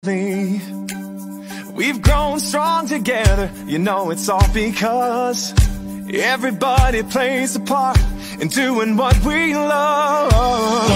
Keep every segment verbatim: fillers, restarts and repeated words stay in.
We've grown strong together, you know it's all because everybody plays a part in doing what we love.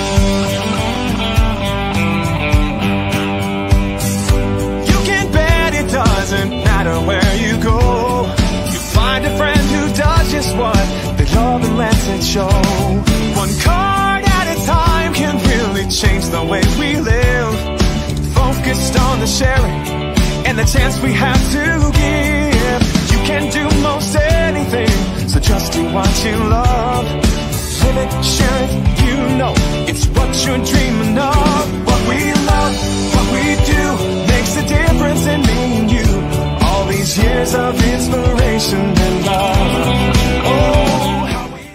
You can bet it doesn't matter where you go. You find a friend who does just what they love and lets it show. One card at a time can really change the way we live. Focused on the sharing and the chance we have to give. You can do most anything, so just do what you love. Live it, share it, you know it's what you're dreaming of. What we love, what we do, makes a difference in me and you. All these years of inspiration and love. Oh, how we...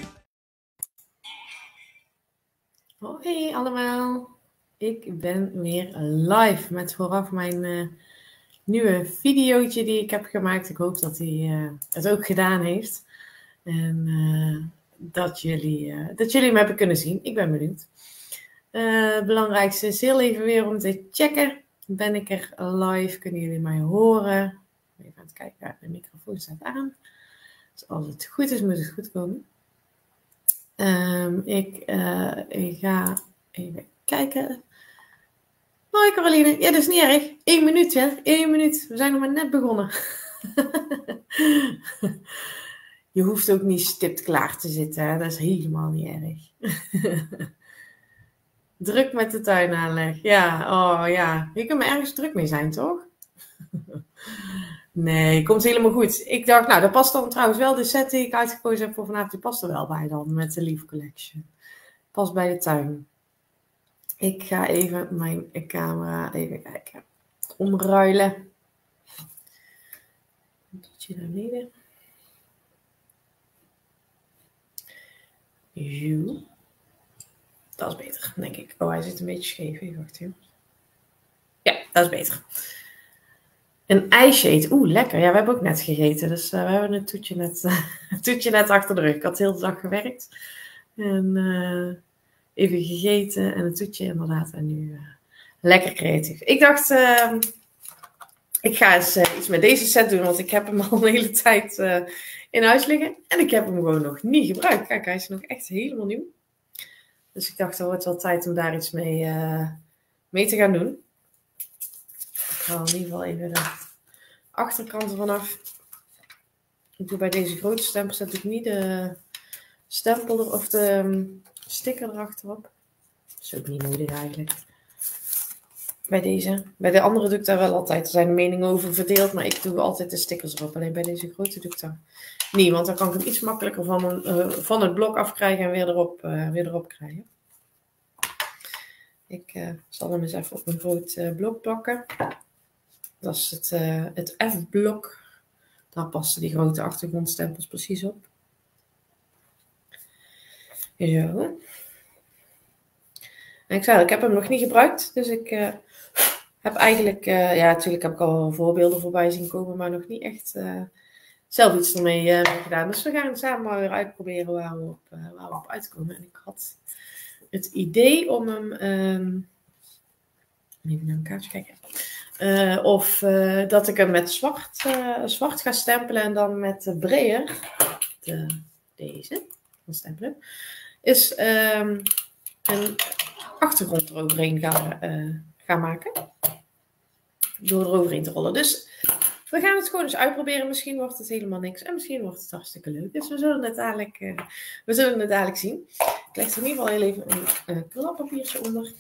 Hoi allemaal. Ik ben weer live met vooraf mijn uh, nieuwe videootje die ik heb gemaakt. Ik hoop dat hij uh, het ook gedaan heeft. En uh, dat, jullie, uh, dat jullie hem hebben kunnen zien. Ik ben benieuwd. Uh, het belangrijkste is heel even weer om te checken. Ben ik er live? Kunnen jullie mij horen? Even aan het kijken. Ja, de microfoon staat aan. Dus als het goed is, moet het goed komen. Um, ik, uh, ik ga even kijken. Hoi Caroline. Ja, dat is niet erg. Eén minuut, hè. Eén minuut. We zijn nog maar net begonnen. Je hoeft ook niet stipt klaar te zitten, hè. Dat is helemaal niet erg. Druk met de tuinaanleg. Ja, oh ja. Je kunt me ergens druk mee zijn, toch? Nee, komt helemaal goed. Ik dacht, nou, dat past dan trouwens wel. De set die ik uitgekozen heb voor vanavond, die past er wel bij dan. Met de Leaf Collection. Past bij de tuin. Ik ga even mijn camera even kijken. Omruilen. Een beetje naar beneden. Zo. Dat is beter, denk ik. Oh, hij zit een beetje scheef. Even wachten. Ja, dat is beter. Een ijsje eten. Oeh, lekker. Ja, we hebben ook net gegeten. Dus uh, we hebben een toetje net, uh, een toetje net achter de rug. Ik had de hele dag gewerkt. En... Uh, even gegeten en een toetje inderdaad. En nu uh, lekker creatief. Ik dacht, uh, ik ga eens uh, iets met deze set doen. Want ik heb hem al een hele tijd uh, in huis liggen. En ik heb hem gewoon nog niet gebruikt. Kijk, hij is nog echt helemaal nieuw. Dus ik dacht, het wordt wel tijd om daar iets mee, uh, mee te gaan doen. Ik haal in ieder geval even de achterkant ervan af. Ik doe bij deze grote stempels zet ik niet de stempel er, of de... Um, sticker erachterop. Dat is ook niet nodig eigenlijk. Bij deze. Bij de andere doe ik daar wel altijd. Er zijn meningen over verdeeld. Maar ik doe altijd de stickers erop. Alleen bij deze grote doe ik dat niet. Want dan kan ik hem iets makkelijker van, een, uh, van het blok afkrijgen. En weer erop, uh, weer erop krijgen. Ik uh, zal hem eens even op een groot uh, blok plakken. Dat is het, uh, het F-blok. Daar passen die grote achtergrondstempels precies op. Zo. En ik zei, ik heb hem nog niet gebruikt. Dus ik uh, heb eigenlijk... Uh, ja, natuurlijk heb ik al voorbeelden voorbij zien komen. Maar nog niet echt uh, zelf iets ermee uh, gedaan. Dus we gaan samen maar weer uitproberen waar we op, uh, waar we op uitkomen. En ik had het idee om hem... Um, even naar een kaartje kijken. Uh, of uh, dat ik hem met zwart, uh, zwart ga stempelen. En dan met de Brayer. De, deze. Van stempelen. Is um, een achtergrond eroverheen gaan, uh, gaan maken. Door eroverheen te rollen. Dus we gaan het gewoon eens uitproberen. Misschien wordt het helemaal niks. En misschien wordt het hartstikke leuk. Dus we zullen het dadelijk, uh, we zullen het dadelijk zien. Ik leg er in ieder geval heel even een uh, klappapiertje onder.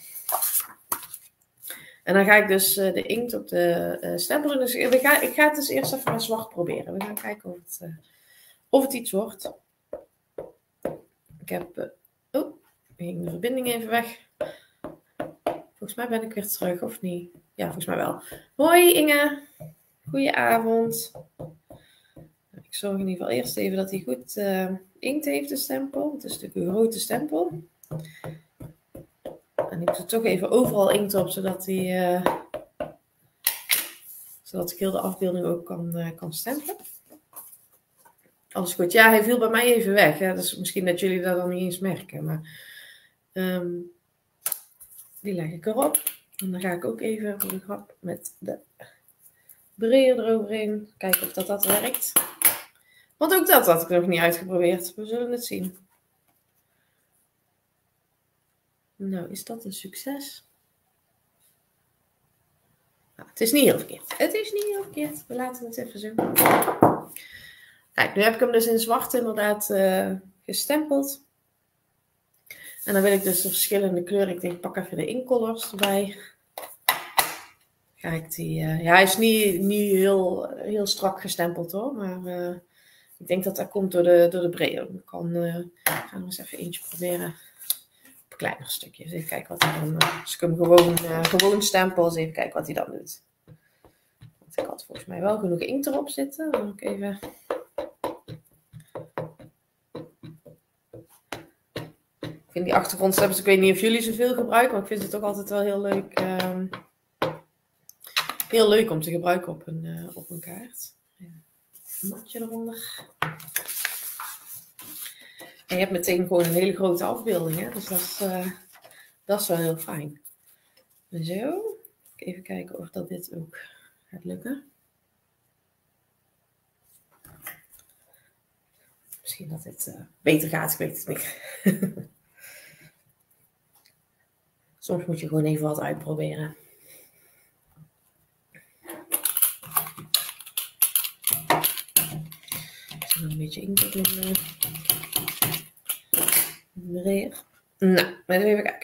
En dan ga ik dus uh, de inkt op de uh, stempel doen. Dus ik ga, ik ga het dus eerst even met zwart proberen. We gaan kijken of het, uh, of het iets wordt. Ik heb... Uh, oh, ging de verbinding even weg. Volgens mij ben ik weer terug, of niet? Ja, volgens mij wel. Hoi Inge. Goedenavond. Ik zorg in ieder geval eerst even dat hij goed uh, inkt heeft, de stempel. Het is natuurlijk een grote stempel. En ik doe toch even overal inkt op, zodat hij... Uh, zodat ik heel de afbeelding ook kan, uh, kan stempelen. Alles goed. Ja, hij viel bij mij even weg. Hè? Dus misschien dat jullie dat dan niet eens merken. Maar um, die leg ik erop. En dan ga ik ook even voor de grap met de brayer eroverheen. Kijken of dat, dat werkt. Want ook dat had ik nog niet uitgeprobeerd. We zullen het zien. Nou, is dat een succes? Nou, het is niet heel verkeerd. Het is niet heel verkeerd. We laten het even zo. Kijk, nu heb ik hem dus in zwart inderdaad uh, gestempeld. En dan wil ik dus de verschillende kleuren. Ik denk, ik pak even de incolors erbij. Kijk, die, uh, ja, hij is niet, niet heel, heel strak gestempeld hoor. Maar uh, ik denk dat dat komt door de, door de brayer. Ik kan, uh, gaan we eens even eentje proberen. Op een kleiner stukje. Dus even kijken wat hij dan... Uh, als ik hem gewoon, uh, gewoon stempel, eens even kijken wat hij dan doet. Want ik had volgens mij wel genoeg inkt erop zitten. Dan moet ik even... Ik vind die achtergrondsteppers, ik weet niet of jullie zoveel gebruiken, maar ik vind het toch altijd wel heel leuk, uh, heel leuk om te gebruiken op een, uh, op een kaart. Een matje eronder. En je hebt meteen gewoon een hele grote afbeelding, hè? Dus dat is, uh, dat is wel heel fijn. Zo, even kijken of dat dit ook gaat lukken. Misschien dat dit uh, beter gaat, ik weet het niet. Soms moet je gewoon even wat uitproberen. Ik zet nog een beetje inkt op in de brayer. Nou, even kijken.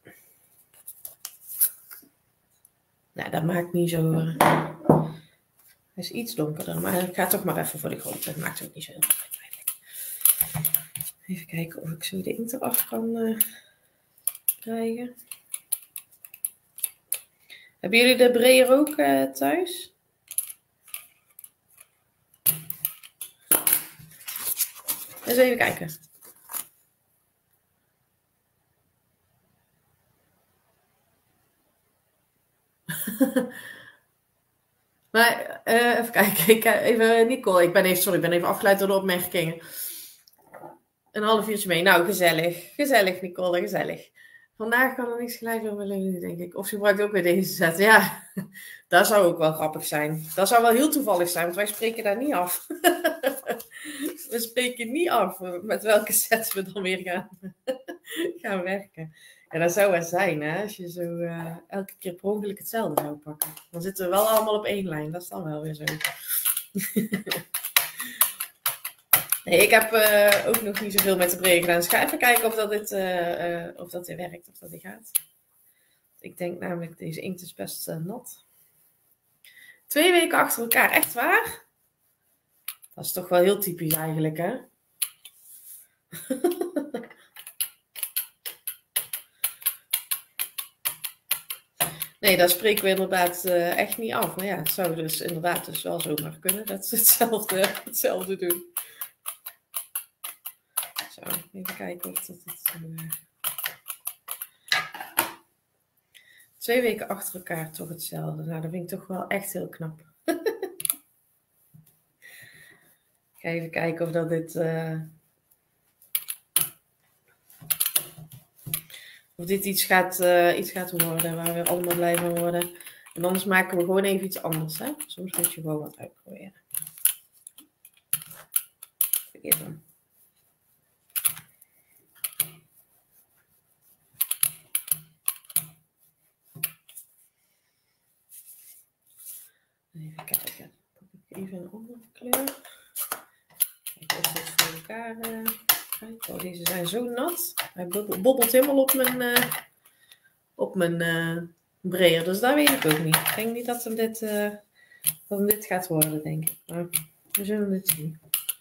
Nou, dat maakt niet zo... Uh... Hij is iets donkerder, maar ik ga toch maar even voor de grootte. Dat maakt ook niet zo heel veel uit eigenlijk. Even kijken of ik zo de inkt eraf kan uh, krijgen. Hebben jullie de brayer ook uh, thuis? Eens even kijken. Maar uh, even kijken. Ik, even Nicole. Ik ben even, sorry, ik ben even afgeleid door de opmerkingen. Een half uurtje mee. Nou, gezellig. Gezellig, Nicole. Gezellig. Vandaag kan er niks gelijk over Leonie, denk ik. Of ze gebruikt ook weer deze set. Ja, dat zou ook wel grappig zijn. Dat zou wel heel toevallig zijn, want wij spreken daar niet af. We spreken niet af met welke set we dan weer gaan, gaan werken. En dat zou wel zijn, hè, als je zo uh, elke keer per ongeluk hetzelfde zou pakken. Dan zitten we wel allemaal op één lijn. Dat is dan wel weer zo. Nee, ik heb uh, ook nog niet zoveel met de brayer gedaan. Dus ik ga even kijken of dat dit, uh, uh, of dat dit werkt, of dat dit gaat. Ik denk namelijk, deze inkt is best uh, nat. Twee weken achter elkaar, echt waar? Dat is toch wel heel typisch eigenlijk, hè? Nee, dat spreken we inderdaad uh, echt niet af. Maar ja, het zou dus inderdaad dus wel zomaar kunnen dat ze hetzelfde, hetzelfde doen. Zo, even kijken of dat het... Uh... Twee weken achter elkaar toch hetzelfde. Nou, dat vind ik toch wel echt heel knap. Ik ga even kijken of dat dit... Uh... Of dit iets gaat, uh, iets gaat worden waar we allemaal blij van worden. En anders maken we gewoon even iets anders. Hè? Soms moet je gewoon wat uitproberen. Vergeet hem. Even kijken. Pak ik even een andere kleur. Kijk of dit voor elkaar... Uh... Kijk, oh, deze zijn zo nat. Hij bobbelt helemaal op mijn, uh, op mijn uh, brayer. Dus dat weet ik ook niet. Ik denk niet dat hem dit, uh, dat hem dit gaat worden, denk ik. Maar we zullen het zien.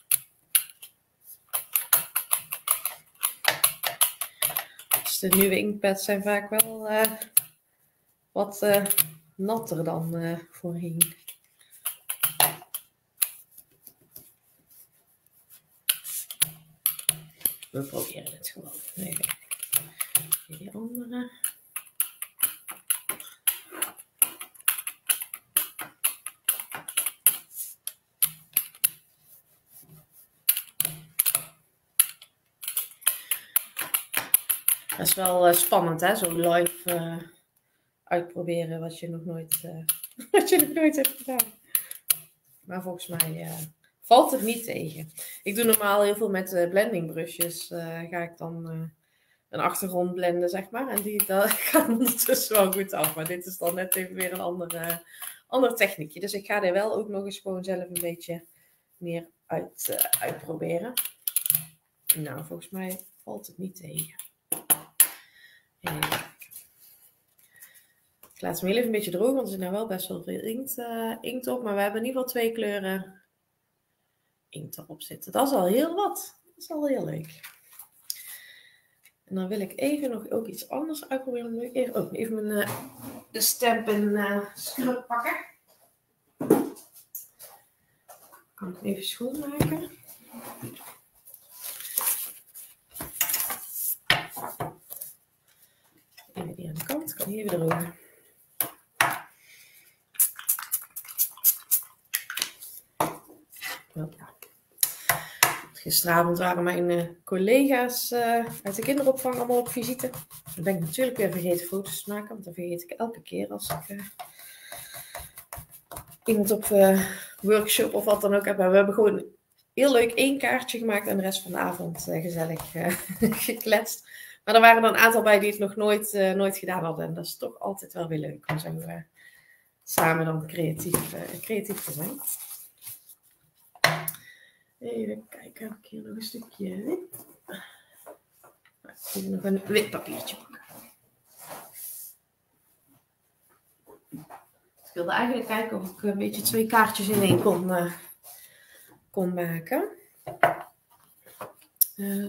Dus de nieuwe inkpads zijn vaak wel uh, wat uh, natter dan uh, voorheen. We proberen het gewoon. Even die andere. Dat is wel uh, spannend, hè? Zo live, uh, uitproberen wat je nog nooit, uh, wat je nog nooit hebt gedaan. Maar volgens mij uh, valt het niet tegen. Ik doe normaal heel veel met uh, blending brushes. Uh, ga ik dan uh, een achtergrond blenden, zeg maar. En die dat gaat ondertussen wel goed af. Maar dit is dan net even weer een andere, ander techniekje. Dus ik ga er wel ook nog eens gewoon zelf een beetje meer uit, uh, uitproberen. Nou, volgens mij valt het niet tegen. Even kijken. Ik laat hem heel even een beetje drogen, want er zit nou wel best wel veel inkt, uh, inkt op. Maar we hebben in ieder geval twee kleuren inkt erop zitten. Dat is al heel wat. Dat is al heel leuk. En dan wil ik even nog ook iets anders uitproberen. Dan wil ik even, oh, even mijn, uh, de stamp en uh, scrub pakken. Kan ik even schoonmaken. Even die aan de kant. Kan hier weer drogen. Ja. Gisteravond waren mijn uh, collega's uh, uit de kinderopvang allemaal op visite. Dan ben ik natuurlijk weer vergeten foto's te maken, want dat vergeet ik elke keer als ik uh, iemand op uh, workshop of wat dan ook heb. Maar we hebben gewoon heel leuk één kaartje gemaakt en de rest van de avond uh, gezellig uh, gekletst. Maar er waren er een aantal bij die het nog nooit, uh, nooit gedaan hadden. En dat is toch altijd wel weer leuk om zo uh, samen dan creatief, uh, creatief te zijn. Even kijken, heb ik hier nog een stukje wit. Even nog een wit papiertje pakken. Ik wilde eigenlijk kijken of ik een beetje twee kaartjes in één kon, uh, kon maken. Uh,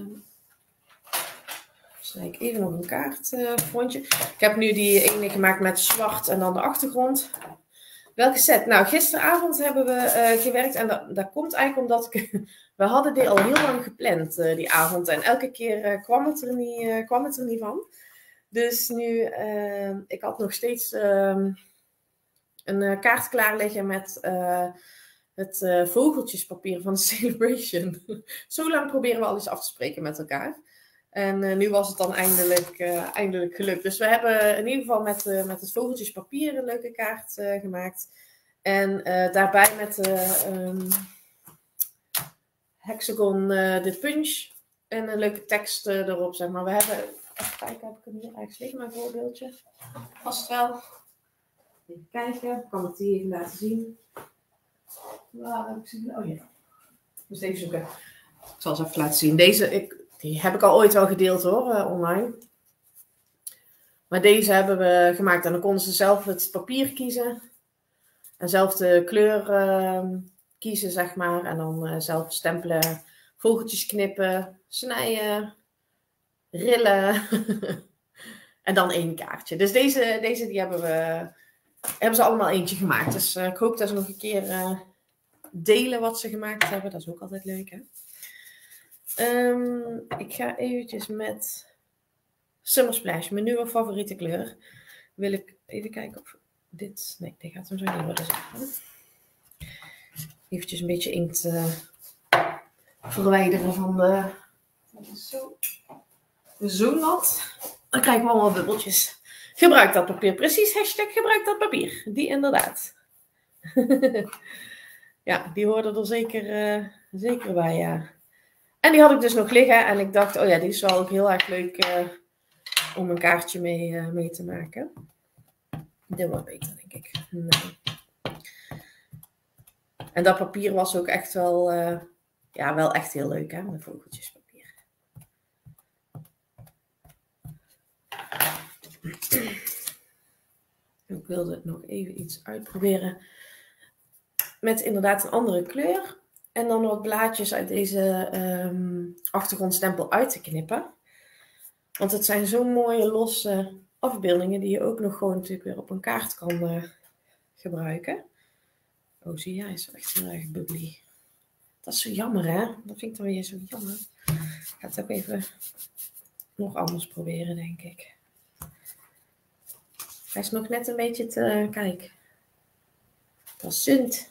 dus ik even nog een kaartfondje. Uh, ik heb nu die ene gemaakt met zwart en dan de achtergrond. Welke set? Nou, gisteravond hebben we uh, gewerkt en dat, dat komt eigenlijk omdat ik... we hadden dit al heel lang gepland, uh, die avond. En elke keer uh, kwam, het er niet, uh, kwam het er niet van. Dus nu, uh, ik had nog steeds uh, een uh, kaart klaar liggen met uh, het uh, vogeltjespapier van de Celebration. Zo lang proberen we al eens af te spreken met elkaar. En uh, nu was het dan eindelijk, uh, eindelijk gelukt. Dus we hebben in ieder geval met, uh, met het vogeltjespapier een leuke kaart uh, gemaakt. En uh, daarbij met de uh, um, hexagon uh, de punch en een leuke tekst uh, erop, zeg maar. We hebben, even kijken, heb ik hem hier eigenlijk liggen, mijn voorbeeldje? Vast wel. Even kijken, ik kan het hier even laten zien. Waar heb ik ze? Oh ja, ik moest even zoeken. Ik zal ze even laten zien. Deze, ik... Die heb ik al ooit wel gedeeld hoor, uh, online. Maar deze hebben we gemaakt. En dan konden ze zelf het papier kiezen. En zelf de kleur uh, kiezen, zeg maar. En dan uh, zelf stempelen, vogeltjes knippen, snijden, rillen. En dan één kaartje. Dus deze, deze die hebben, we, hebben ze allemaal eentje gemaakt. Dus uh, ik hoop dat ze nog een keer uh, delen wat ze gemaakt hebben. Dat is ook altijd leuk, hè? Um, ik ga eventjes met Summer Splash, mijn nieuwe favoriete kleur. Wil ik even kijken of dit... Nee, dit gaat hem zo niet worden. Eventjes een beetje inkt uh, verwijderen van de... Zo, zo nat. Dan krijgen we allemaal bubbeltjes. Gebruik dat papier. Precies, hashtag gebruik dat papier. Die inderdaad. Ja, die hoorden er zeker, uh, zeker bij, ja. En die had ik dus nog liggen. En ik dacht, oh ja, die is wel ook heel erg leuk uh, om een kaartje mee, uh, mee te maken. Dit wordt beter, denk ik. Nee. En dat papier was ook echt wel, uh, ja, wel echt heel leuk, hè, met vogeltjespapier. Ik wilde het nog even iets uitproberen met inderdaad een andere kleur. En dan wat blaadjes uit deze um, achtergrondstempel uit te knippen. Want het zijn zo'n mooie losse afbeeldingen die je ook nog gewoon natuurlijk weer op een kaart kan uh, gebruiken. Oh, zie je, hij is echt heel erg bubbly. Dat is zo jammer, hè? Dat vind ik dan weer zo jammer. Ik ga het ook even nog anders proberen, denk ik. Hij is nog net een beetje te... Uh, kijk. Dat is zund.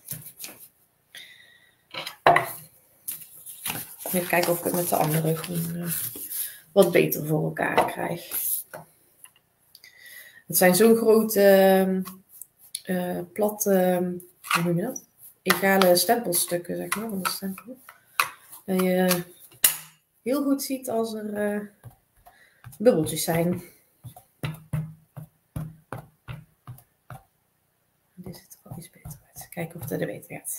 Even kijken of ik het met de andere groen uh, wat beter voor elkaar krijg. Het zijn zo'n grote, uh, plat, uh, hoe noem je dat? Egale stempelstukken, zeg maar, van de stempel. Dat je heel goed ziet als er uh, bubbeltjes zijn. Dit ziet er al iets beter uit. Kijken of het er beter gaat.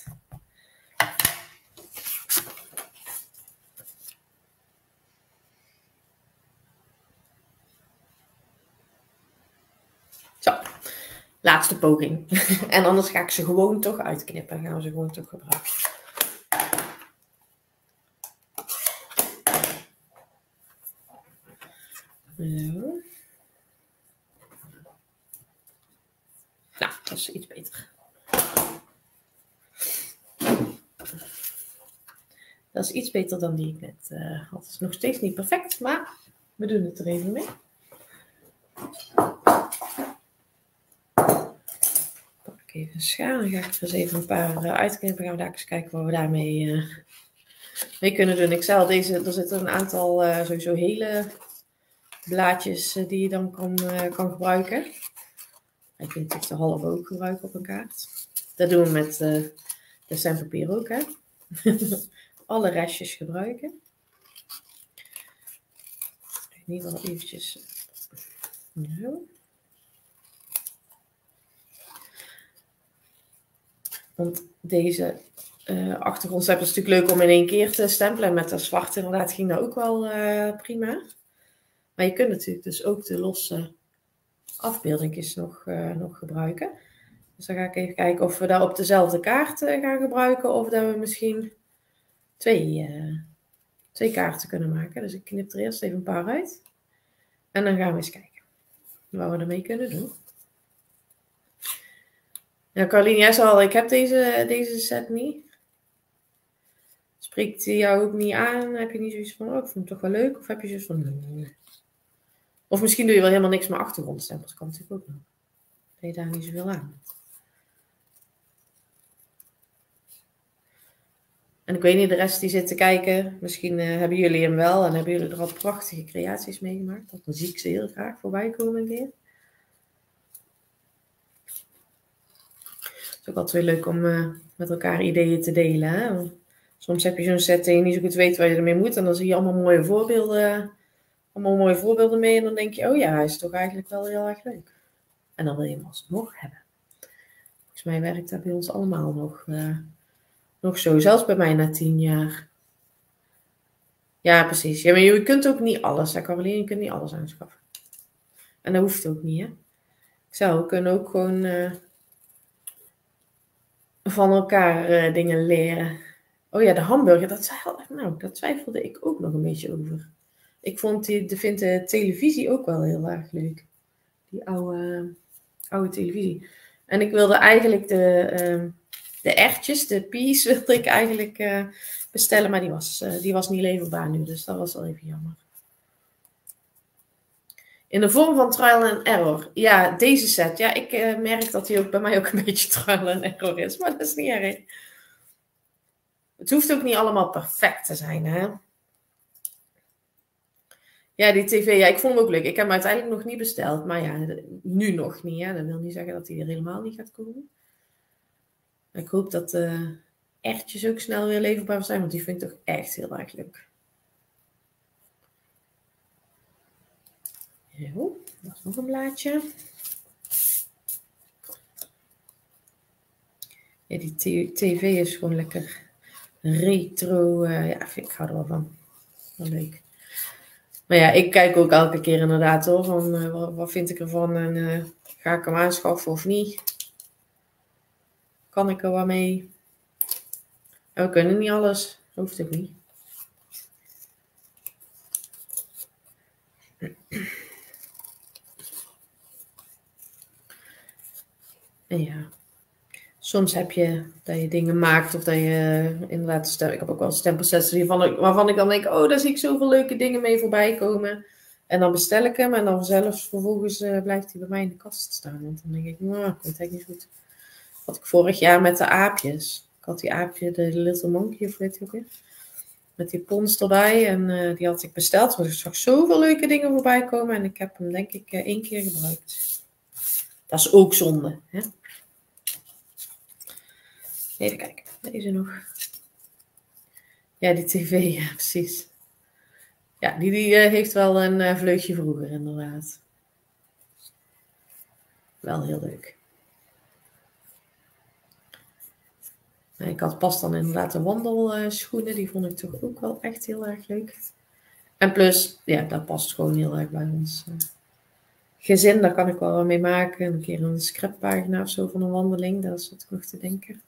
Zo, laatste poging. En anders ga ik ze gewoon toch uitknippen. Gaan we ze gewoon toch gebruiken. Zo. Nou, dat is iets beter. Dat is iets beter dan die ik net uh, had. Het is nog steeds niet perfect, maar we doen het er even mee. Pak ik even een schaar. Dan ga ik er eens even een paar uh, uitknippen. Gaan we daar eens kijken wat we daarmee uh, mee kunnen doen. Ik zei al, deze, er zitten een aantal uh, sowieso hele blaadjes uh, die je dan kan, uh, kan gebruiken. Je kunt natuurlijk de halve ook gebruiken op een kaart. Dat doen we met uh, de stempapier ook, hè. Alle restjes gebruiken. In ieder geval eventjes. Zo. Want deze uh, achtergrondstempel is natuurlijk leuk om in één keer te stempelen. En met dat zwart inderdaad ging dat ook wel uh, prima. Maar je kunt natuurlijk dus ook de losse afbeeldingjes nog, uh, nog gebruiken. Dus dan ga ik even kijken of we daar op dezelfde kaart uh, gaan gebruiken. Of dat we misschien twee, uh, twee kaarten kunnen maken. Dus ik knip er eerst even een paar uit. En dan gaan we eens kijken wat we ermee kunnen doen. Nou, Carlien, jij zei al, ik heb deze, deze set niet. Spreekt die jou ook niet aan? Heb je niet zoiets van, oh, ik vind het toch wel leuk? Of heb je zoiets van, nee. Of misschien doe je wel helemaal niks met achtergrondstempels. Kan natuurlijk ook nog. Dat je daar niet zoveel aan hebt. En ik weet niet, de rest die zit te kijken. Misschien uh, hebben jullie hem wel. En hebben jullie er al prachtige creaties mee gemaakt. Dan zie ik ze heel graag voorbij komen een keer. Het is ook altijd weer leuk om uh, met elkaar ideeën te delen. Hè? Soms heb je zo'n set en je niet zo goed weet waar je ermee moet. En dan zie je allemaal mooie voorbeelden. Allemaal mooie voorbeelden mee. En dan denk je, oh ja, hij is toch eigenlijk wel heel erg leuk. En dan wil je hem alsnog hebben. Volgens mij werkt dat bij ons allemaal nog, uh, nog zo. Zelfs bij mij na tien jaar. Ja, precies. Ja, maar je kunt ook niet alles, hè, Caroline? Je kunt niet alles aanschaffen. En dat hoeft ook niet, hè. Zo, we kunnen ook gewoon uh, van elkaar uh, dingen leren. Oh ja, de hamburger, dat, nou, dat twijfelde ik ook nog een beetje over. Ik vond die, de, vind de televisie ook wel heel erg leuk. Die oude, oude televisie. En ik wilde eigenlijk de, uh, de ertjes, de peas, wilde ik eigenlijk uh, bestellen. Maar die was, uh, die was niet leverbaar nu. Dus dat was wel even jammer. In de vorm van trial and error. Ja, deze set. Ja, ik uh, merk dat die ook bij mij ook een beetje trial and error is. Maar dat is niet erg. Het hoeft ook niet allemaal perfect te zijn, hè. Ja, die tv, ja, ik vond hem ook leuk. Ik heb hem uiteindelijk nog niet besteld. Maar ja, nu nog niet. Hè. Dat wil niet zeggen dat hij er helemaal niet gaat komen. Ik hoop dat de uh, ertjes ook snel weer leverbaar zijn. Want die vind ik toch echt heel erg leuk. Zo, dat is nog een blaadje. Ja, die tv is gewoon lekker retro. Uh, ja, ik hou er wel van. Wel leuk. Maar ja, ik kijk ook elke keer inderdaad hoor, van uh, wat, wat vind ik ervan en uh, ga ik hem aanschaffen of niet? Kan ik er wat mee? En we kunnen niet alles, hoeft ook niet. En ja, soms heb je dat je dingen maakt of dat je inderdaad stem, ik heb ook wel stempelsets waarvan ik dan denk, oh, daar zie ik zoveel leuke dingen mee voorbij komen. En dan bestel ik hem en dan zelfs vervolgens uh, blijft hij bij mij in de kast staan. Want dan denk ik, nou, dat weet ik niet goed. Had ik vorig jaar met de aapjes. Ik had die aapje, de Little Monkey, of weet je ook weer. Met die pons erbij en uh, die had ik besteld. Want ik zag zoveel leuke dingen voorbij komen en ik heb hem denk ik uh, één keer gebruikt. Dat is ook zonde. Hè? Even kijken. Deze nog. Ja, die tv. Ja, precies. Ja, die, die uh, heeft wel een uh, vleugje vroeger inderdaad. Wel heel leuk. Ik had pas dan inderdaad de wandelschoenen. Die vond ik toch ook wel echt heel erg leuk. En plus, ja, dat past gewoon heel erg bij ons gezin. Daar kan ik wel mee maken. Een keer een scriptpagina of zo van een wandeling. Dat is wat ik nog te denken.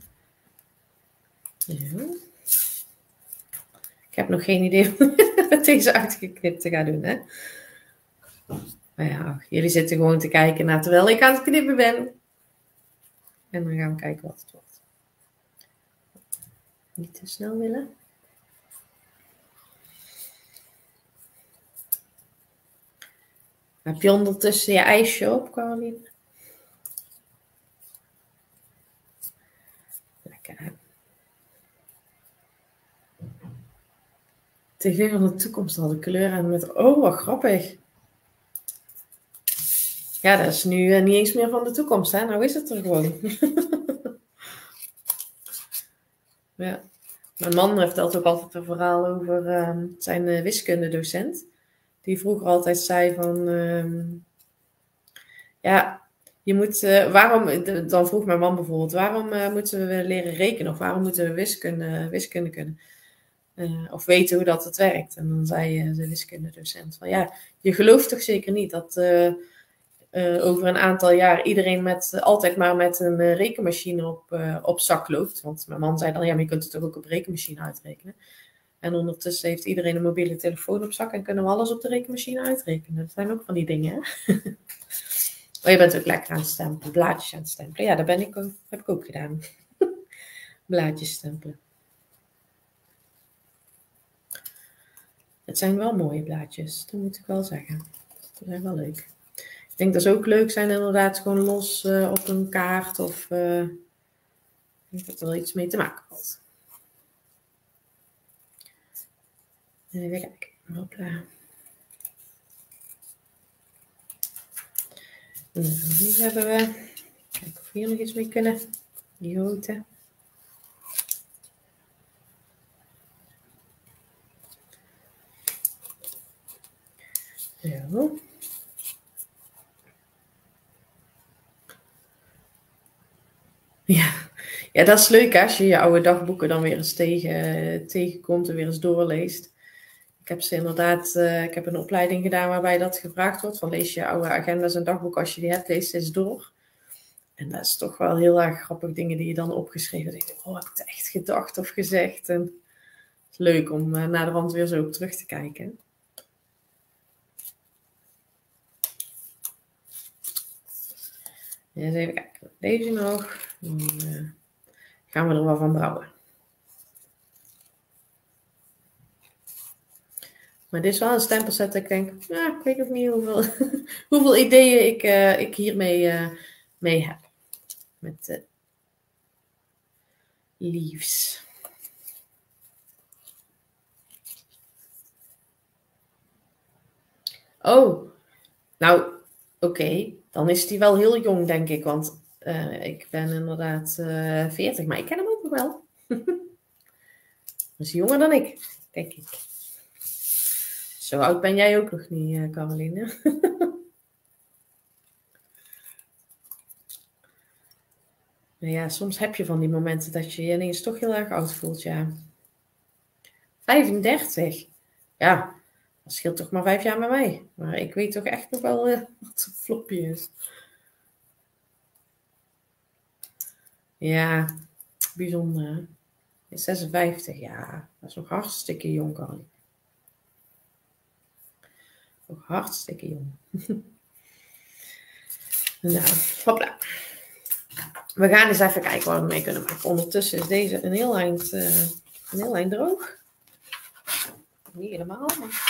Ja. Ik heb nog geen idee wat deze uitgeknipt te gaan doen, hè. Maar ja, jullie zitten gewoon te kijken naar terwijl ik aan het knippen ben. En dan gaan we kijken wat het wordt. Niet te snel willen. Heb je ondertussen je ijsje op, Caroline? Lekker, hè? T V van de toekomst al de kleur aan met... Oh, wat grappig. Ja, dat is nu uh, niet eens meer van de toekomst, hè? Nou is het er gewoon. Ja. Mijn man vertelt ook altijd een verhaal over uh, zijn uh, wiskundedocent. Die vroeger altijd zei van... Uh, ja, je moet... Uh, waarom... Dan vroeg mijn man bijvoorbeeld... Waarom uh, moeten we leren rekenen? Of waarom moeten we wiskunde, wiskunde kunnen? Uh, of weten hoe dat het werkt? En dan zei uh, de wiskundedocent van... Ja, je gelooft toch zeker niet dat... Uh, Uh, over een aantal jaar iedereen met, uh, altijd maar met een uh, rekenmachine op, uh, op zak loopt. Want mijn man zei dan, ja, maar je kunt het toch ook op rekenmachine uitrekenen. En ondertussen heeft iedereen een mobiele telefoon op zak en kunnen we alles op de rekenmachine uitrekenen. Dat zijn ook van die dingen, hè? Oh, je bent ook lekker aan het stempelen, blaadjes aan het stempelen. Ja, dat ben ik ook, heb ik ook gedaan. Blaadjes stempelen. Het zijn wel mooie blaadjes, dat moet ik wel zeggen. Dat zijn wel leuk. Ik denk dat ze ook leuk zijn inderdaad gewoon los uh, op een kaart of uh, ik heb er wel iets mee te maken gehad. Even kijken. Hopla. Nou, hier hebben we. Kijken of we hier nog iets mee kunnen. Die houten. Zo. Ja. Ja, dat is leuk hè, als je je oude dagboeken dan weer eens tegen, tegenkomt en weer eens doorleest. Ik heb ze inderdaad, uh, ik heb een opleiding gedaan waarbij dat gevraagd wordt. Van lees je oude agenda's en dagboeken als je die hebt, lees eens door. En dat is toch wel heel erg grappig, dingen die je dan opgeschreven hebt. Oh, heb ik het echt gedacht of gezegd? En het is leuk om uh, naar de rand weer zo op terug te kijken. Eens even kijken. Deze nog. Dan uh, gaan we er wel van brouwen. Maar dit is wel een stempelset dat ik denk, ja, ik weet nog niet hoeveel, hoeveel ideeën ik, uh, ik hiermee uh, mee heb. Met de leaves. Oh, nou, oké. Okay. Dan is die wel heel jong, denk ik. Want uh, ik ben inderdaad uh, veertig, maar ik ken hem ook nog wel. Hij is jonger dan ik, denk ik. Zo oud ben jij ook nog niet, uh, Caroline. Nou ja, soms heb je van die momenten dat je je ineens toch heel erg oud voelt, ja. vijfendertig. Ja, dat scheelt toch maar vijf jaar met mij. Maar ik weet toch echt nog wel uh, wat een flopje is. Ja, bijzonder. Hè? zesenvijftig, ja. Dat is nog hartstikke jong, Caroline. Nog hartstikke jong. Nou, hopla. We gaan eens even kijken wat we mee kunnen maken. Ondertussen is deze een heel eind, uh, een heel eind droog. Niet helemaal, maar...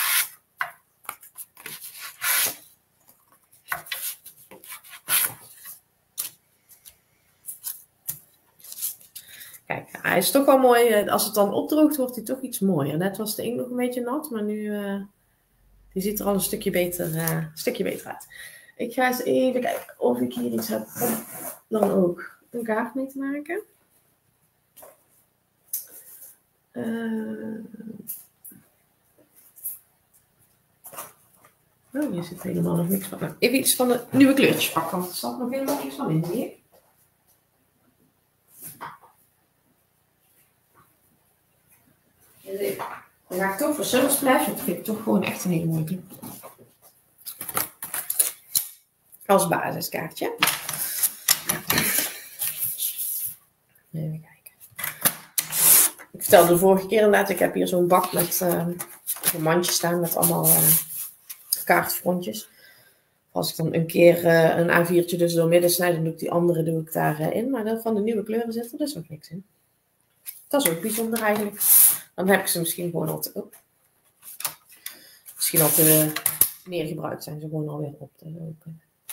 Kijk, hij is toch wel mooi. Als het dan opdroogt, wordt hij toch iets mooier. Net was de inkt nog een beetje nat, maar nu... Uh, die ziet er al een stukje beter, uh, een stukje beter uit. Ik ga eens even kijken of ik hier iets heb om dan ook een kaart mee te maken. Uh... Oh, hier zit helemaal nog niks van. Nou, even iets van de nieuwe kleurtjes pakken, want er zat nog helemaal niks van in hier. Dan ga ik toch voor Summer Splash, want dat vind ik toch gewoon echt een hele mooie kleur. Als basiskaartje. Even kijken. Ik vertelde de vorige keer inderdaad, ik heb hier zo'n bak met uh, een mandje staan met allemaal uh, kaartfrontjes. Als ik dan een keer uh, een A viertje dus door midden snijd, dan doe ik die andere doe ik daarin. Uh, maar dan van de nieuwe kleuren zit er dus ook niks in. Dat is ook bijzonder eigenlijk. Dan heb ik ze misschien gewoon al te... Oh. Misschien al te meer gebruikt zijn ze gewoon alweer op. Dat ook.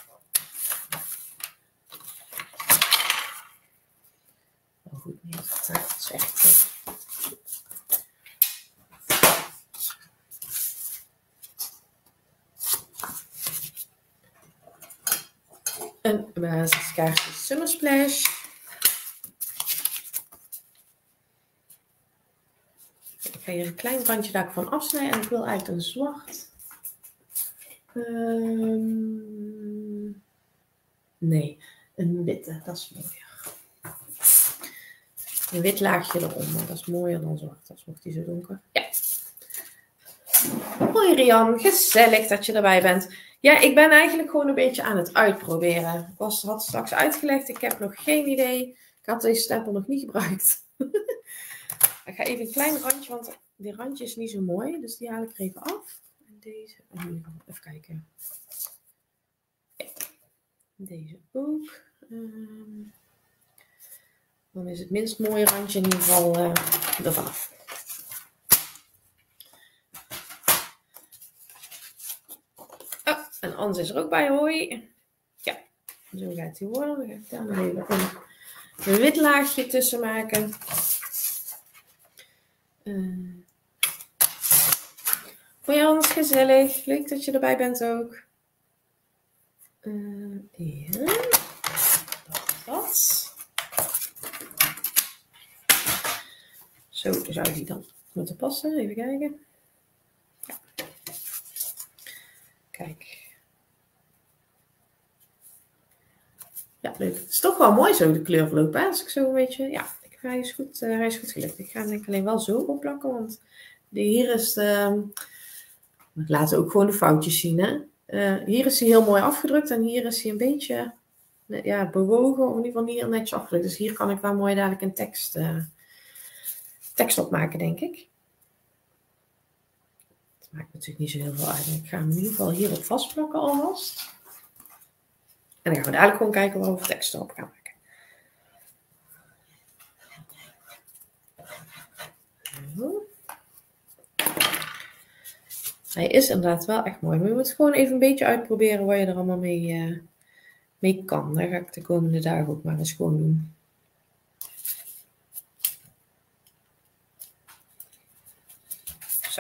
Wel goed neergezet. Dat is echt... Uh... Een basiskaartje Summer Splash. Ik ga hier een klein randje daarvan afsnijden en ik wil eigenlijk een zwart. Um, nee, een witte, dat is mooier. Een wit laagje eronder, dat is mooier dan zwart. Dat wordt die zo donker. Ja. Hoi Rian, gezellig dat je erbij bent. Ja, ik ben eigenlijk gewoon een beetje aan het uitproberen. Ik was, had straks uitgelegd, ik heb nog geen idee. Ik had deze stempel nog niet gebruikt. Ik ga even een klein randje, want die randje is niet zo mooi. Dus die haal ik er even af. En deze, even kijken. Ja. Deze ook. Um, dan is het minst mooie randje in ieder geval uh, ervan af. Oh, en Ans is er ook bij, hoi. Ja, zo gaat hij worden. Dan ga ik daar nog even een, een wit laagje tussen maken. Uh, Hoi Hans, gezellig. Leuk dat je erbij bent ook. Uh, ja. Dat. Zo zou die dan moeten passen. Even kijken. Ja. Kijk. Ja, leuk. Het is toch wel mooi zo, de kleurverloop. Hè? Als ik zo een beetje... Ja, hij is goed, uh, hij is goed gelukt. Ik ga hem denk ik alleen wel zo opplakken, want de, hier is de... Ik laat ook gewoon de foutjes zien, hè. Uh, hier is hij heel mooi afgedrukt en hier is hij een beetje ja, bewogen, of in ieder geval niet heel netjes afgedrukt. Dus hier kan ik wel mooi dadelijk een tekst, uh, tekst op maken, denk ik. Dat maakt natuurlijk niet zo heel veel uit. Ik ga hem in ieder geval hierop vastplakken alvast. En dan gaan we dadelijk gewoon kijken waar we tekst op gaan maken. Hij is inderdaad wel echt mooi. Maar je moet gewoon even een beetje uitproberen waar je er allemaal mee, uh, mee kan. Dat ga ik de komende dagen ook maar eens gewoon doen. Zo.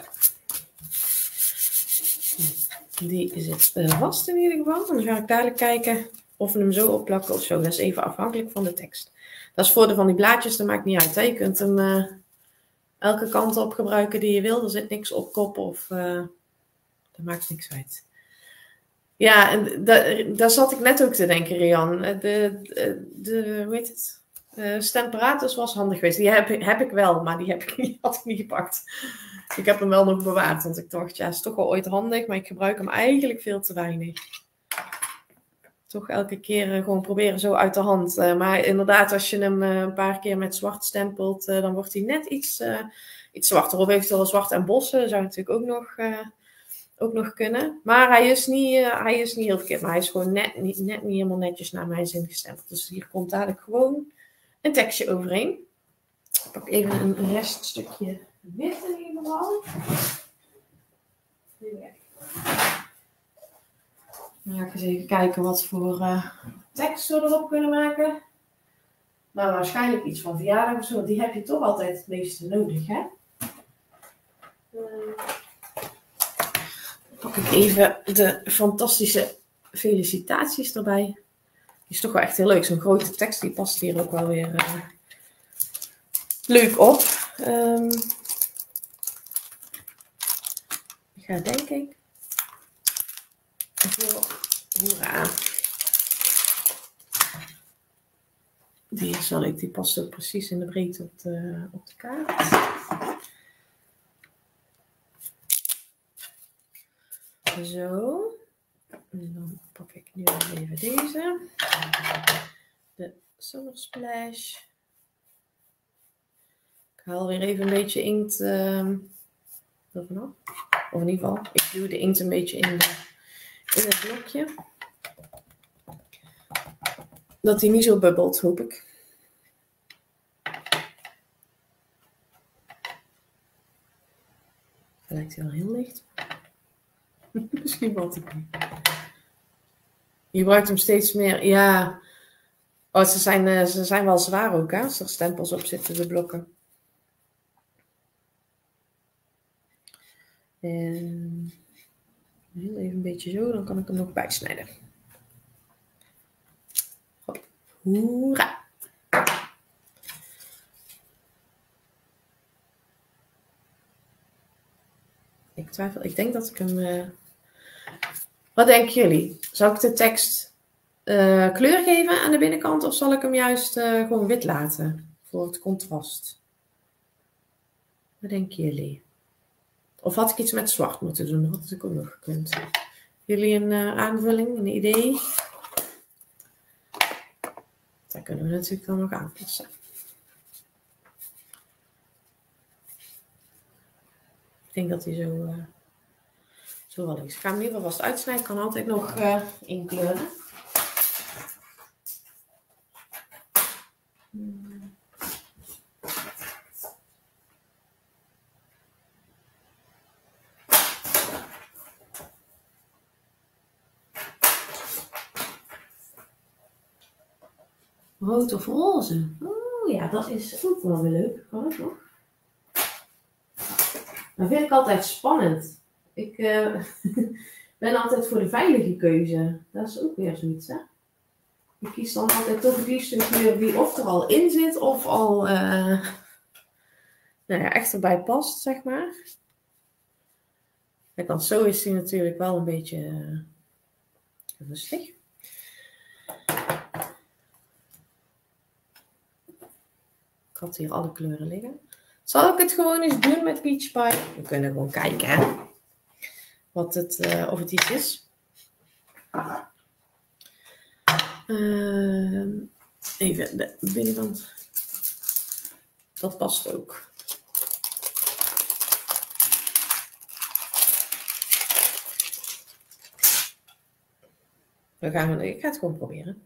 Die zit uh, vast in ieder geval. Dan ga ik dadelijk kijken of we hem zo opplakken of zo. Dat is even afhankelijk van de tekst. Dat is voordeel van die blaadjes, dat maakt niet uit. Hè? Je kunt hem uh, elke kant op gebruiken die je wil. Er zit niks op kop of... Uh, Dat maakt niks uit. Ja, en da, daar zat ik net ook te denken, Rian. De, de, de hoe heet het? Uh, Stemperatus was handig geweest. Die heb, heb ik wel, maar die heb ik niet, had ik niet gepakt. Ik heb hem wel nog bewaard, want ik dacht, ja, is toch wel ooit handig, maar ik gebruik hem eigenlijk veel te weinig. Toch elke keer uh, gewoon proberen zo uit de hand. Uh, maar inderdaad, als je hem uh, een paar keer met zwart stempelt, uh, dan wordt hij net iets, uh, iets zwarter. Of eventueel zwart en bossen, zou natuurlijk ook nog... Uh, Ook nog kunnen. Maar hij is niet, uh, hij is niet heel verkeerd. Maar hij is gewoon net niet, net niet helemaal netjes naar mijn zin gestempeld. Dus hier komt dadelijk gewoon een tekstje overheen. Ik pak even een reststukje wit in ieder geval. Dan ga ik eens even kijken wat voor uh, tekst we erop kunnen maken. Nou, waarschijnlijk iets van verjaardag of zo. Die heb je toch altijd het meeste nodig, hè? Uh, pak ik even de fantastische felicitaties erbij. Die is toch wel echt heel leuk. Zo'n grote tekst, die past hier ook wel weer uh, leuk op. Um, ik ga denk ik voor hoera. Die is wel leuk, die past ook precies in de breedte op de, op de kaart. Zo. En dan pak ik nu even deze. De Summer Splash. Ik haal weer even een beetje inkt uh, ervan af. Of in ieder geval, ik duw de inkt een beetje in, de, in het blokje. Dat hij niet zo bubbelt, hoop ik. Hij lijkt wel heel licht. Misschien valt het niet. Je gebruikt hem steeds meer. Ja. Oh, ze zijn, uh, ze zijn wel zwaar ook, hè? Als er stempels op zitten, de blokken. En heel even een beetje zo, dan kan ik hem nog bijsnijden. Hop. Hoera! Ik twijfel, ik denk dat ik hem... Uh... Wat denken jullie? Zal ik de tekst uh, kleur geven aan de binnenkant of zal ik hem juist uh, gewoon wit laten voor het contrast? Wat denken jullie? Of had ik iets met zwart moeten doen? Dat had ik ook nog gekund. Jullie een uh, aanvulling, een idee? Dat kunnen we natuurlijk dan nog aanpassen. Ik denk dat hij zo, uh, zo wel is. Ik ga hem in ieder geval vast uitsnijden. Ik kan altijd nog uh, inkleuren. Hmm. Rood of roze? Oh ja, dat is ook wel weer leuk. Kan het nog? Dat vind ik altijd spannend. Ik uh, ben altijd voor de veilige keuze. Dat is ook weer zoiets, hè? Ik kies dan altijd toch het liefst een kleur die of er al in zit of al uh, nou ja, echt erbij past, zeg maar. En dan zo is die natuurlijk wel een beetje uh, rustig. Ik had hier alle kleuren liggen. Zal ik het gewoon eens doen met Peach Pie? We kunnen gewoon kijken, hè? Wat het, uh, of het iets is. Uh, even de binnenkant. Dat past ook. We gaan, ik ga het gewoon proberen.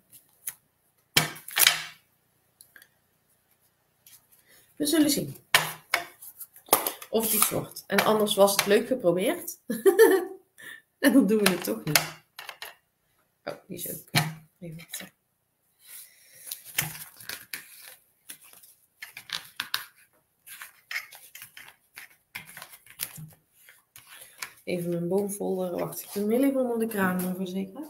We zullen zien of het iets wordt. En anders was het leuk geprobeerd. En dan doen we het toch niet. Oh, die is ook even wat. Even mijn boomfolder. Wacht, ik doe hem heel even onder de kraan voor zeker.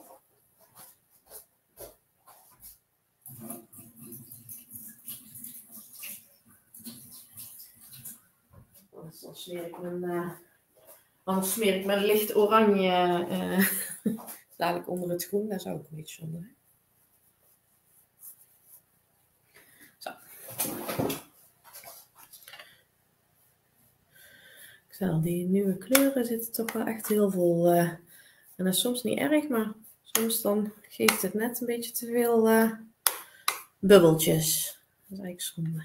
Dan smeer ik mijn, uh, dan smeer ik mijn licht oranje uh, dadelijk onder het groen. Daar zou ik een beetje zonder. Hè? Zo. Ik zal die nieuwe kleuren zitten toch wel echt heel veel. Uh, en dat is soms niet erg, maar soms dan geeft het net een beetje te veel uh, bubbeltjes. Dat is eigenlijk zonde.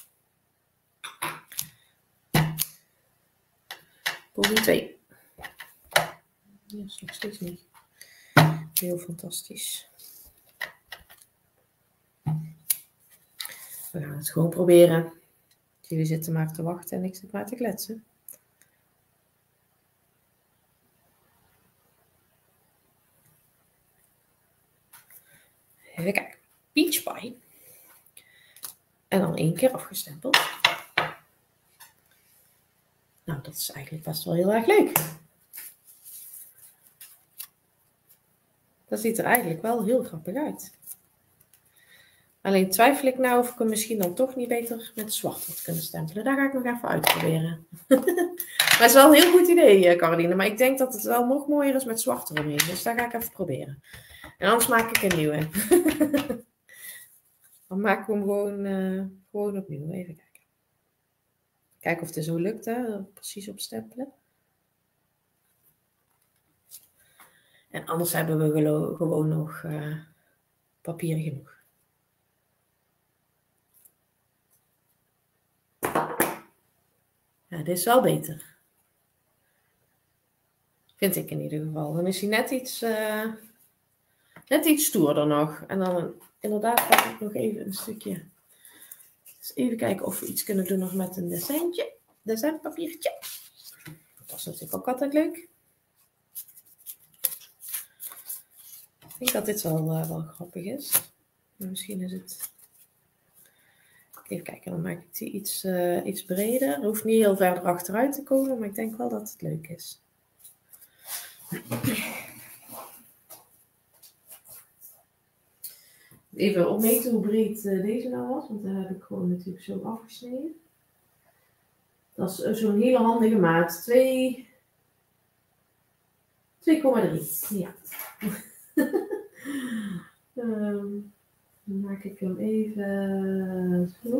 Poging twee. Ja, is nog steeds niet heel fantastisch. We gaan het gewoon proberen. Jullie zitten maar te wachten en ik zit maar te kletsen. Even kijken. Peach Pie. En dan één keer afgestempeld. Nou, dat is eigenlijk best wel heel erg leuk. Dat ziet er eigenlijk wel heel grappig uit. Alleen twijfel ik nou of ik hem misschien dan toch niet beter met zwart had kunnen stempelen. Daar ga ik nog even uitproberen. Maar het is wel een heel goed idee, Caroline. Maar ik denk dat het wel nog mooier is met zwart eromheen. Dus daar ga ik even proberen. En anders maak ik een nieuwe. Dan maken we hem gewoon, uh, gewoon opnieuw. Even kijken. Kijken of het zo lukt, hè? Precies op stempelen. En anders hebben we gewoon nog uh, papier genoeg. Ja, dit is wel beter. Vind ik in ieder geval. Dan is hij net iets, uh, net iets stoerder nog. En dan inderdaad pak ik nog even een stukje. Dus even kijken of we iets kunnen doen nog met een dessintje. Designpapiertje. Dat is natuurlijk ook altijd leuk. Ik denk dat dit wel, uh, wel grappig is. Misschien is het... Even kijken, dan maak ik die iets, uh, iets breder. Het hoeft niet heel ver achteruit te komen, maar ik denk wel dat het leuk is. Even opmeten hoe breed uh, deze nou was, want daar heb ik gewoon natuurlijk zo afgesneden. Dat is uh, zo'n hele handige maat. twee komma drie. Ja. um, dan maak ik hem even zo.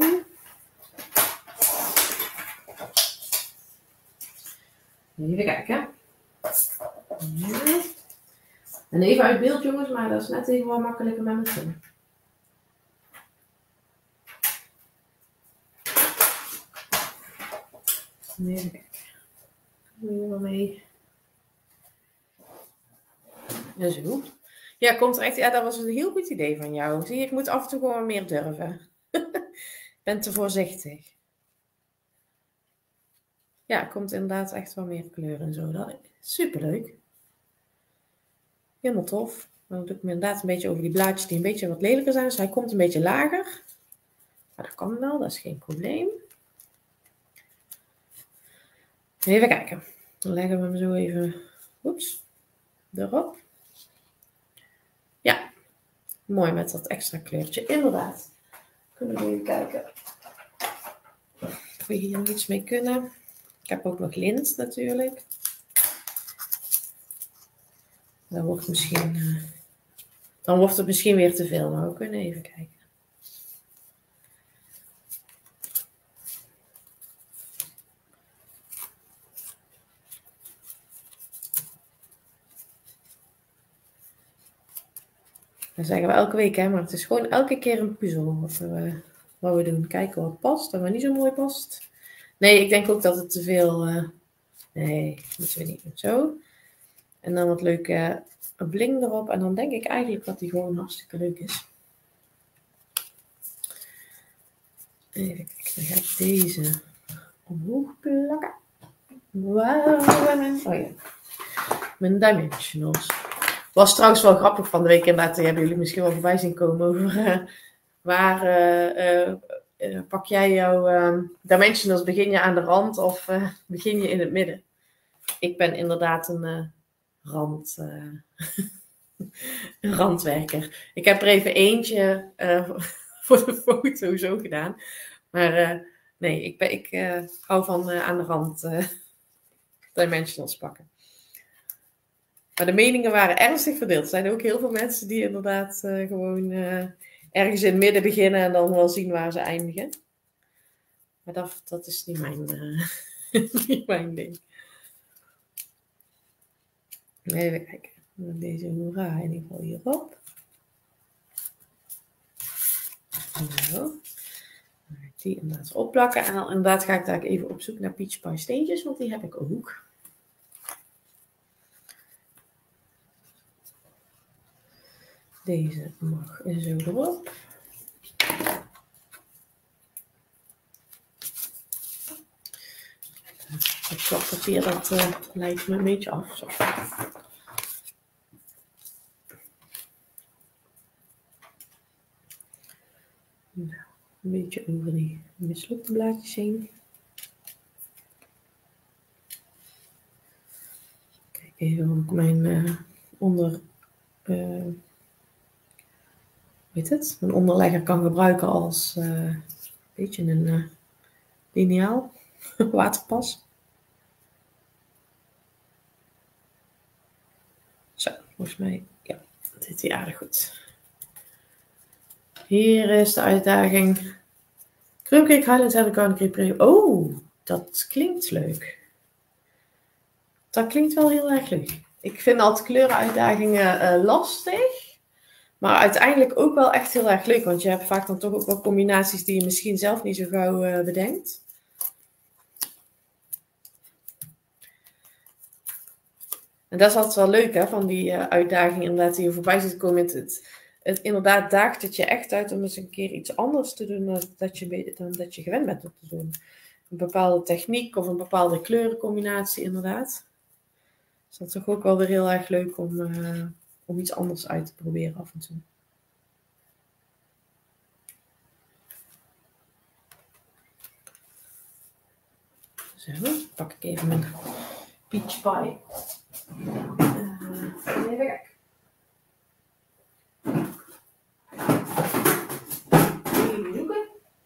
Even kijken. Ja. En even uit beeld, jongens, maar dat is net even wat makkelijker met mijn tong. Even kijken. Hier wel mee. En zo. Ja, komt er echt. Ja, dat was een heel goed idee van jou. Zie je, ik moet af en toe gewoon meer durven. Ik ben te voorzichtig. Ja, er komt inderdaad echt wel meer kleur en zo. Dat is superleuk. Helemaal tof. Dan doe ik me inderdaad een beetje over die blaadjes die een beetje wat lelijker zijn. Dus hij komt een beetje lager. Maar dat kan wel, dat is geen probleem. Even kijken. Dan leggen we hem zo even oeps, erop. Ja, mooi met dat extra kleurtje. Inderdaad. Kunnen we even kijken of we hier nog iets mee kunnen. Ik heb ook nog lint natuurlijk. Dan wordt, misschien, uh, dan wordt het misschien weer te veel, maar we kunnen even kijken. Dat zeggen we elke week, hè, maar het is gewoon elke keer een puzzel wat we, wat we doen. Kijken wat past en wat niet zo mooi past. Nee, ik denk ook dat het te veel... Uh, nee, dat moeten we niet doen. Zo. En dan wat leuke bling erop. En dan denk ik eigenlijk dat die gewoon hartstikke leuk is. Even kijken, dan ga ik deze omhoog plakken. Oh ja. Mijn dimensionals. Was trouwens wel grappig van de week. Inderdaad, die hebben jullie misschien wel voorbij zien komen over uh, waar uh, uh, uh, pak jij jouw uh, dimensionals? Begin je aan de rand of uh, begin je in het midden? Ik ben inderdaad een uh, rand, uh, een randwerker. Ik heb er even eentje uh, voor de foto zo gedaan. Maar uh, nee, ik, ben, ik uh, hou van uh, aan de rand uh, dimensionals pakken. Maar de meningen waren ernstig verdeeld. Er zijn ook heel veel mensen die inderdaad uh, gewoon uh, ergens in het midden beginnen en dan wel zien waar ze eindigen. Maar dat, dat is niet mijn, uh, niet mijn ding. Even kijken. Deze hoera in ieder geval hierop. Zo. Dan ga ik die inderdaad opplakken. En dan inderdaad ga ik daar even op zoek naar Peach Pie steentjes, want die heb ik ook. Deze mag zo erop. Het plakpapier dat uh, lijkt me een beetje af. Zo. Nou, een beetje over die mislukte blaadjes heen. Kijk even of ik mijn uh, onder uh, weet het, een onderlegger kan gebruiken als uh, beetje een uh, liniaal, waterpas. Zo, volgens mij, ja, dat zit hier aardig goed. Hier is de uitdaging. Crumbcake Highlands Heather Garden Crepe. Oh, dat klinkt leuk. Dat klinkt wel heel erg leuk. Ik vind altijd kleurenuitdagingen uh, lastig. Maar uiteindelijk ook wel echt heel erg leuk. Want je hebt vaak dan toch ook wel combinaties die je misschien zelf niet zo gauw uh, bedenkt. En dat is altijd wel leuk, hè, van die uh, uitdagingen inderdaad die je voorbij ziet komen. Het, het, het inderdaad daagt het je echt uit om eens een keer iets anders te doen dan dat je, dan dat je gewend bent om te doen. Een bepaalde techniek of een bepaalde kleurencombinatie inderdaad. Dus dat is toch ook wel weer heel erg leuk om, uh, om iets anders uit te proberen af en toe. Zo, pak ik even mijn peach pie. Uh, even kijken. Even zoeken.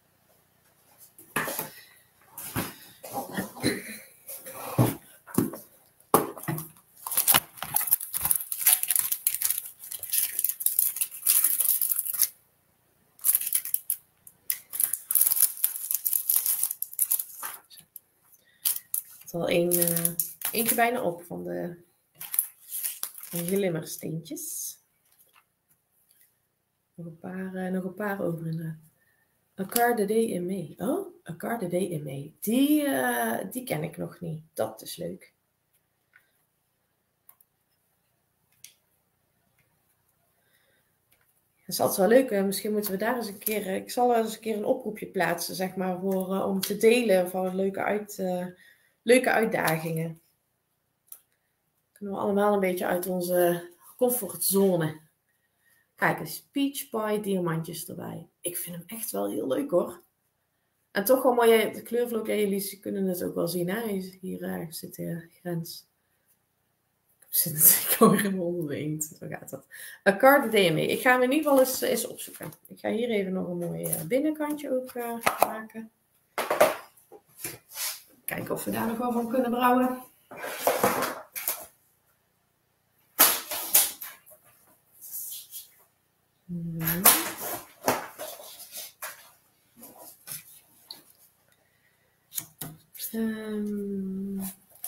Al één, uh, eentje bijna op van de, van de glimmersteentjes. Nog een paar, uh, nog een paar over inderdaad. A Card a Day in May. Oh, A Card a Day in May. Die, uh, die ken ik nog niet. Dat is leuk. Dat is altijd wel leuk. Hè? Misschien moeten we daar eens een keer... Ik zal er eens een keer een oproepje plaatsen, zeg maar, voor, uh, om te delen van leuke uit... Uh, Leuke uitdagingen. Kunnen we allemaal een beetje uit onze comfortzone. Kijk eens, peach pie, diamantjes erbij. Ik vind hem echt wel heel leuk hoor. En toch wel mooi, de kleurvlok en jullie kunnen het ook wel zien. Hè? Hier uh, zit de grens. Ik kom weer helemaal onder de inkt. Zo gaat dat. A Card a Day in May. Ik ga hem in ieder geval eens, eens opzoeken. Ik ga hier even nog een mooi uh, binnenkantje ook uh, maken. Kijken of we daar nog wel van kunnen brouwen. Hmm. Um,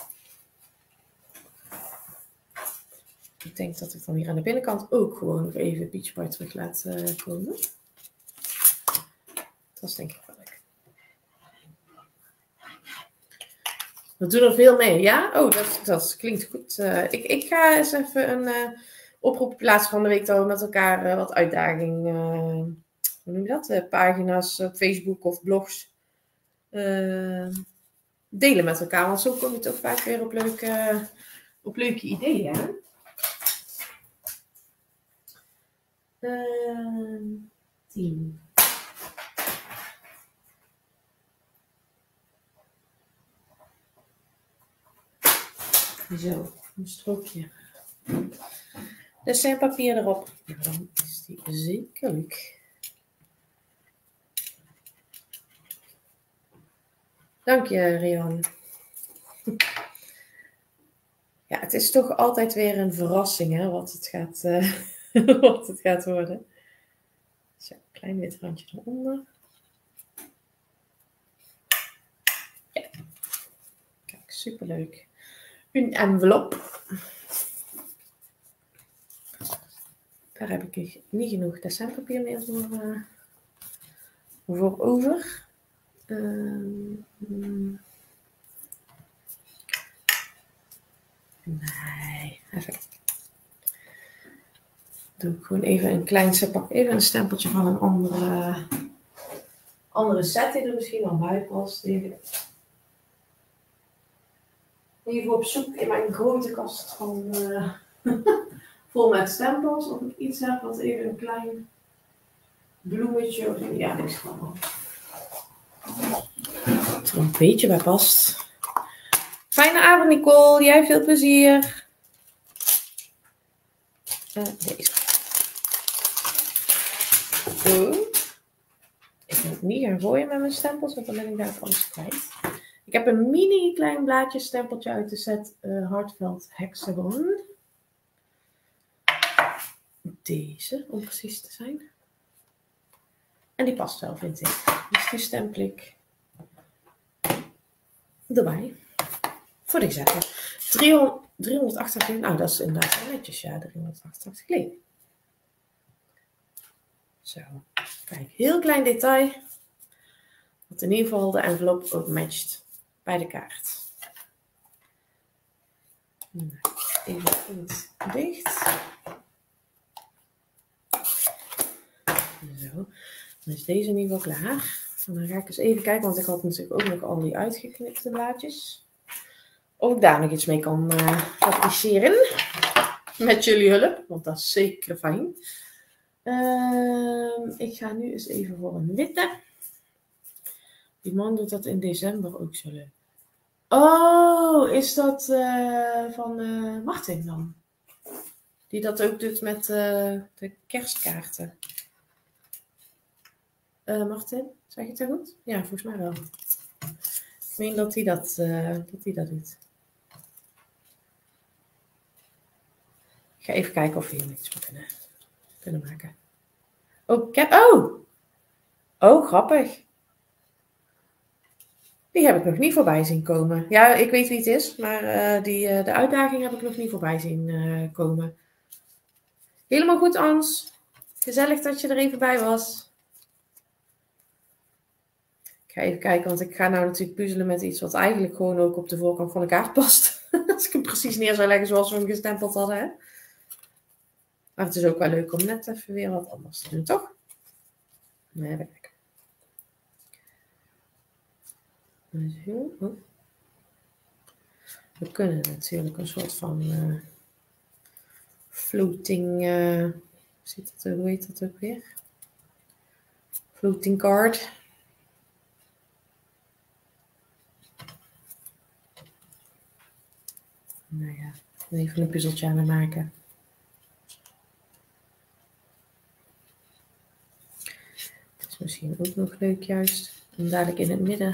ik denk dat ik dan hier aan de binnenkant ook gewoon nog even peach pie terug laat uh, komen. Dat is denk ik wel lekker. We doen er veel mee, ja? Oh, dat, dat klinkt goed. Uh, ik, ik ga eens even een uh, oproep plaatsen van de week dat we met elkaar uh, wat uitdaging, uh, hoe noem je dat? Uh, pagina's op Facebook of blogs uh, delen met elkaar. Want zo kom je toch vaak weer op leuke, op leuke ideeën. Hè? Uh, tien. Zo, een strookje. Dessinpapier erop. Dan is die zeker leuk. Dank je, Rian. Ja, het is toch altijd weer een verrassing, hè, wat het gaat, uh, wat het gaat worden. Zo, een klein wit randje eronder. Ja. Kijk, superleuk. Een envelop. Daar heb ik niet genoeg dessinpapier meer voor, uh, voor over. Uh, nee, even. Doe ik gewoon even een klein pak even een stempeltje van een andere, andere set die er misschien al bij past. Even. Even op zoek in mijn grote kast van uh, vol met stempels. Of ik iets heb wat even een klein bloemetje of ja, niks gewoon. Dat er een beetje bij past. Fijne avond, Nicole. Jij veel plezier. Uh, deze. Zo. Ik moet niet gaan gooien met mijn stempels, want dan ben ik daar alles kwijt. Ik heb een mini klein blaadje stempeltje uit de set uh, Hartveld Hexagon. Deze, om precies te zijn. En die past wel, vind ik. Dus die stempel ik erbij. Voor de zetten. driehonderdachtentachtig, nou dat is inderdaad wel netjes, ja, driehonderdachtentachtig leden. Zo, kijk, heel klein detail. Dat in ieder geval de envelop ook matcht bij de kaart. Nou, even goed dicht. Zo, dan is deze in ieder geval klaar. En dan ga ik eens even kijken, want ik had natuurlijk ook nog al die uitgeknipte blaadjes. Of ik daar nog iets mee kan uh, fabriceren. Met jullie hulp, want dat is zeker fijn. Uh, ik ga nu eens even voor een witte. Die man doet dat in december ook zo leuk. Oh, is dat uh, van uh, Martin dan? Die dat ook doet met uh, de kerstkaarten. Uh, Martin, zeg je het zo goed? Ja, volgens mij wel. Ik meen dat hij dat, uh, dat, hij dat doet. Ik ga even kijken of we hier iets van kunnen, kunnen maken. Oh, oh! Oh, grappig. Die heb ik nog niet voorbij zien komen. Ja, ik weet wie het is, maar uh, die, uh, de uitdaging heb ik nog niet voorbij zien uh, komen. Helemaal goed, Ans. Gezellig dat je er even bij was. Ik ga even kijken, want ik ga nou natuurlijk puzzelen met iets wat eigenlijk gewoon ook op de voorkant van de kaart past. Als ik hem precies neer zou leggen zoals we hem gestempeld hadden. Hè? Maar het is ook wel leuk om net even weer wat anders te doen, toch? Nee, even kijken. Zo. Oh. We kunnen natuurlijk een soort van uh, floating, uh, zit het, hoe heet dat ook weer? Floating card. Nou ja, even een puzzeltje aan het maken. Dat is misschien ook nog leuk juist. En dadelijk in het midden.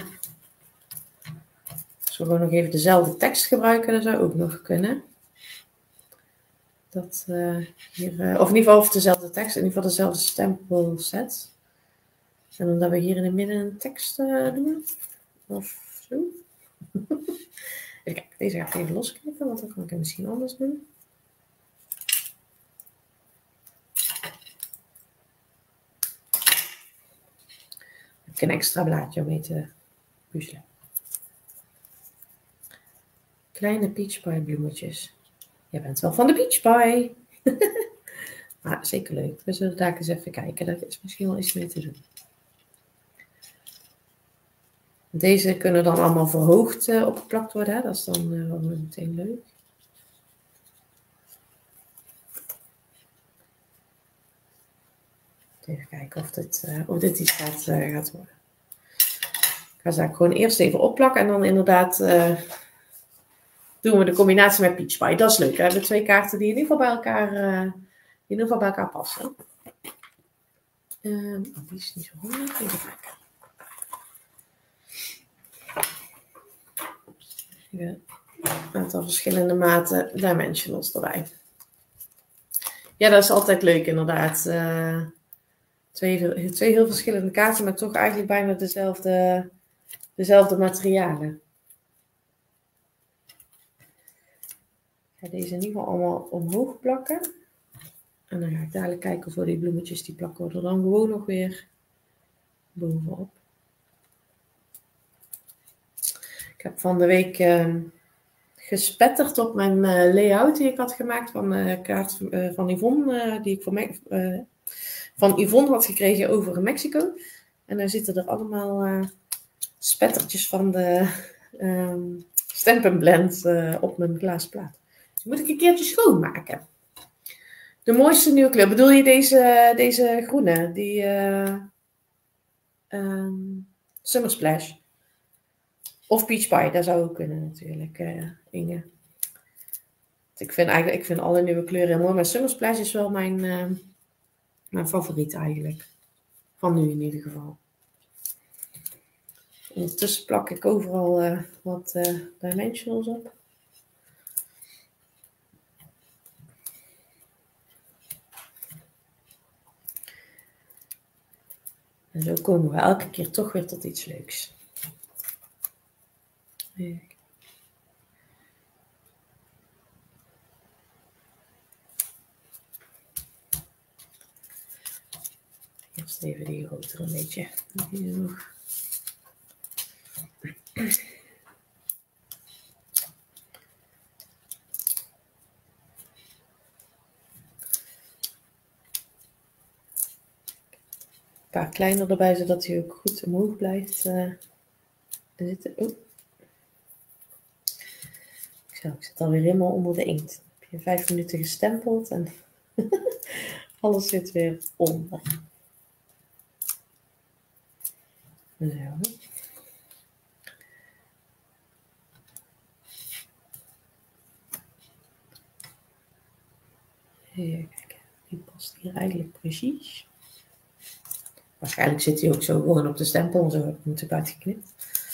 Als we gewoon nog even dezelfde tekst gebruiken, dat zou ook nog kunnen. Dat uh, hier, uh, of in ieder geval of dezelfde tekst, in ieder geval dezelfde stempelset. En omdat we hier in het midden een tekst uh, doen. Of zo. Even kijken, deze ga ik even losknippen, want dan kan ik het misschien anders doen. Ik heb een extra blaadje om mee te puzzelen. Kleine peach pie bloemetjes. Jij bent wel van de peach pie. Maar zeker leuk. We zullen daar eens even kijken. Daar is misschien wel iets mee te doen. Deze kunnen dan allemaal verhoogd uh, opgeplakt worden. Hè? Dat is dan uh, wel meteen leuk. Even kijken of dit, uh, of dit iets gaat, uh, gaat worden. Ik ga ze gewoon eerst even opplakken. En dan inderdaad uh, doen we de combinatie met peach pie. Dat is leuk. We hebben twee kaarten die in ieder geval bij elkaar, uh, die in ieder geval bij elkaar passen. Uh, oh, die is niet zo handig. Even kijken. Een aantal verschillende maten dimensionals erbij. Ja, dat is altijd leuk inderdaad. Uh, twee, twee heel verschillende kaarten, maar toch eigenlijk bijna dezelfde, dezelfde materialen. Ik ga deze in ieder geval allemaal omhoog plakken. En dan ga ik dadelijk kijken voor die bloemetjes, die plakken we er dan gewoon nog weer bovenop. Ik heb van de week uh, gespetterd op mijn uh, layout die ik had gemaakt van de uh, kaart uh, van Yvonne, uh, die ik voor me, uh, van Yvonne had gekregen over Mexico. En daar zitten er allemaal uh, spettertjes van de um, Stampin' Blend uh, op mijn glazen plaat. Dus moet ik een keertje schoonmaken. De mooiste nieuwe kleur. Bedoel je deze, deze groene? Die uh, um, Summer Splash. Of Peach Pie, dat zou ook kunnen natuurlijk, uh, Inge. Ik vind eigenlijk ik vind alle nieuwe kleuren heel mooi. Maar Summer Splash is wel mijn, uh, mijn favoriet eigenlijk. Van nu in ieder geval. Ondertussen plak ik overal uh, wat uh, dimensionals op. En zo komen we elke keer toch weer tot iets leuks. Eerst even die grotere een beetje. Hier nog. Een paar kleiner erbij, zodat hij ook goed omhoog blijft uh, zitten. Oh. Zo, ik zit alweer helemaal onder de inkt. Dan heb je vijf minuten gestempeld en alles zit weer onder. Zo. Even kijken, die past hier eigenlijk precies. Waarschijnlijk zit hij ook zo gewoon op de stempel, zo heb ik hem natuurlijk uitgeknipt.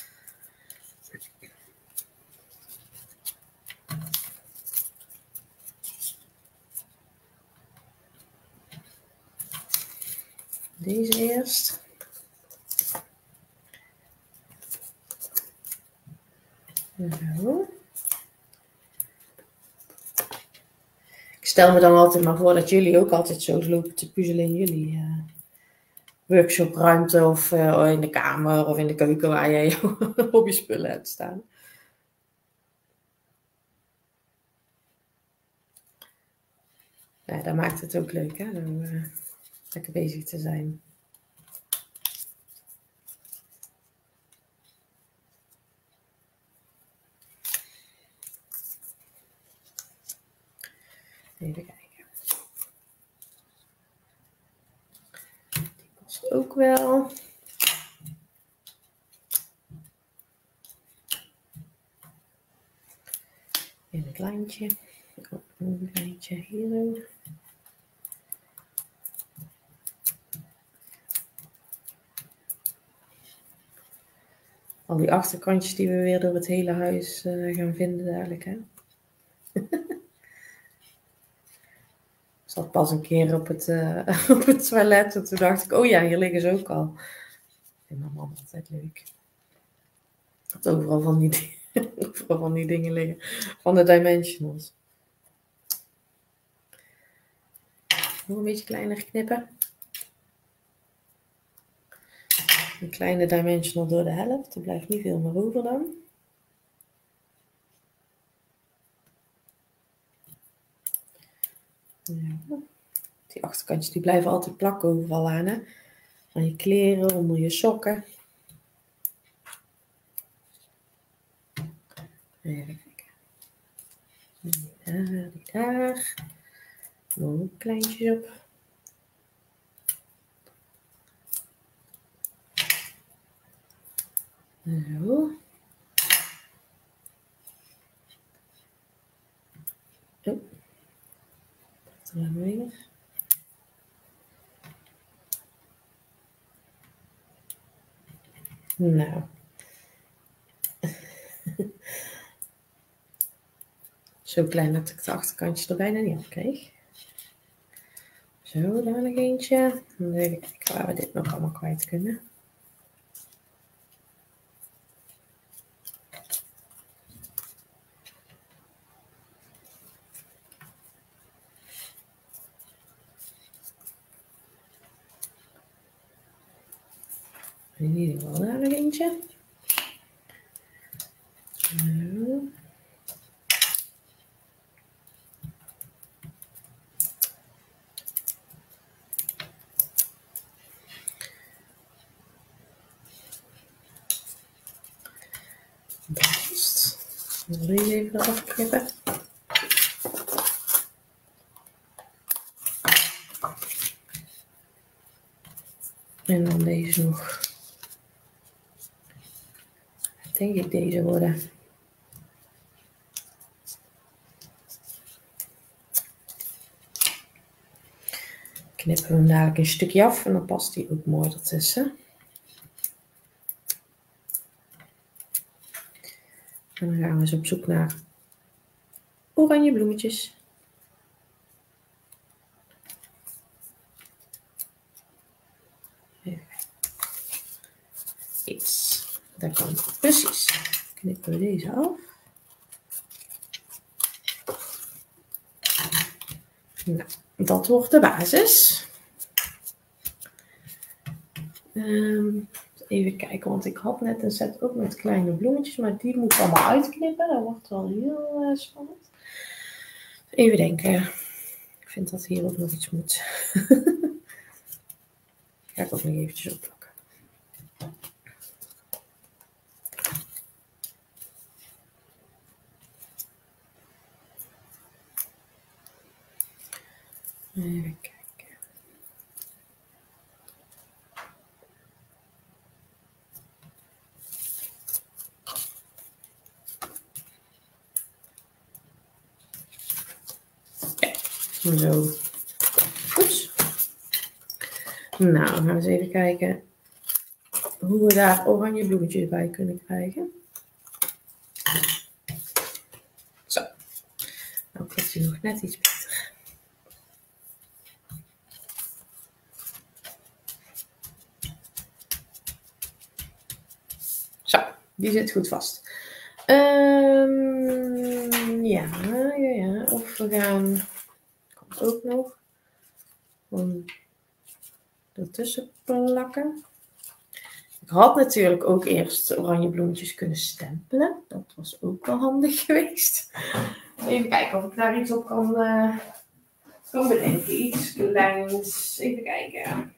Deze eerst. Zo. Ik stel me dan altijd maar voor dat jullie ook altijd zo lopen te puzzelen in jullie uh, workshopruimte of uh, in de kamer of in de keuken waar jij je hobbyspullen hebt staan. Ja, dat maakt het ook leuk, hè? Om uh, lekker bezig te zijn. Even kijken. Die past ook wel. In het lijntje. Oh, een lijntje hier. Al die achterkantjes die we weer door het hele huis uh, gaan vinden dadelijk, hè. Ik zat pas een keer op het, uh, op het toilet en toen dacht ik, oh ja, hier liggen ze ook al. Ik vind mijn man altijd leuk. Dat overal van die, overal van die dingen liggen. Van de dimensionals. Nog een beetje kleiner knippen. Een kleine dimensional door de helft. Er blijft niet veel meer over dan. Ja. Die achterkantjes die blijven altijd plakken overal aan, hè. Van je kleren, onder je sokken. Even kijken. Die daar, die daar. Nog kleintjes op. Zo. Oh. Dan weer. Nou. Zo klein dat ik de achterkantjes er bijna niet op kreeg. Zo, daar nog eentje. Dan even kijken waar we dit nog allemaal kwijt kunnen. In ieder geval daar nog eentje. Zo. Best. Deze even eraf knippen. En dan deze nog. Denk ik deze worden. knippen we hem dadelijk een stukje af en dan past die ook mooi ertussen. En dan gaan we eens op zoek naar oranje bloemetjes. Iets. Daar kan het. Precies. Knippen we deze af. Nou, dat wordt de basis. Um, even kijken, want ik had net een set ook met kleine bloemetjes, maar die moet ik allemaal uitknippen. Dat wordt wel heel uh, spannend. Even denken. Ik vind dat hier ook nog iets moet. Ga ik ook nog eventjes opplakken. Even kijken. Ja, zo. Goed. Nou, dan gaan we eens even kijken hoe we daar oranje bloemetjes bij kunnen krijgen. Zo. Nou klopt hij nog net iets beter. Zo, die zit goed vast. Um, ja, ja, ja. Of we gaan, komt ook nog, gewoon ertussen plakken. Ik had natuurlijk ook eerst oranje bloemetjes kunnen stempelen. Dat was ook wel handig geweest. Even kijken of ik daar iets op kan, uh, kan bedenken. Iets kleins. Even kijken.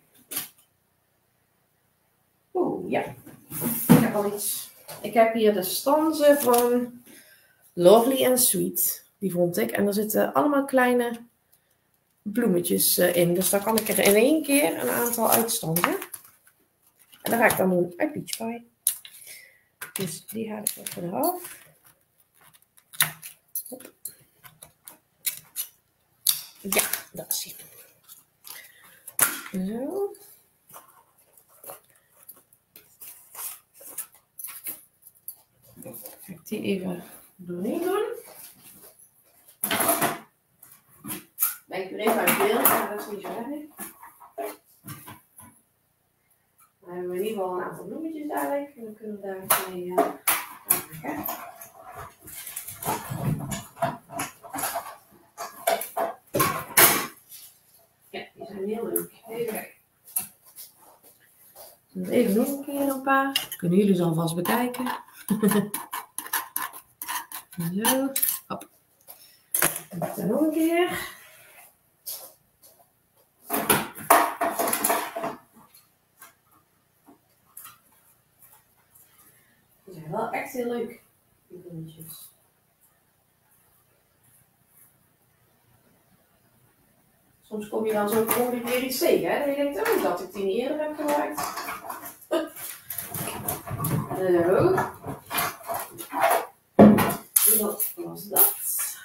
Oeh, ja. Ik heb al iets. Ik heb hier de stanze van Lovely and Sweet. Die vond ik. En er zitten allemaal kleine bloemetjes in. Dus daar kan ik er in één keer een aantal uitstanzen. En dan ga ik dan doen uit Peach Pie. Dus die haal ik even eraf. Hop. Ja, dat is hij. Zo. Ga ik die even doorheen doen. Ben ik weer even uit beeld, maar dat is niet zo erg. Dan hebben we in ieder geval een aantal bloemetjes dadelijk. En dan kunnen we daar mee uh, aanpakken. Ja, die zijn heel leuk. Even kijken. Even nog een keer een paar. Kunnen jullie ze alvast bekijken. Zo. Hop. En nog een keer. Die zijn wel echt heel leuk, die bloemetjes. Soms kom je dan zo per ongeluk weer iets tegen, hè? En je denkt, oh, dat ik die niet eerder heb gebruikt. Hallo. Wat was dat?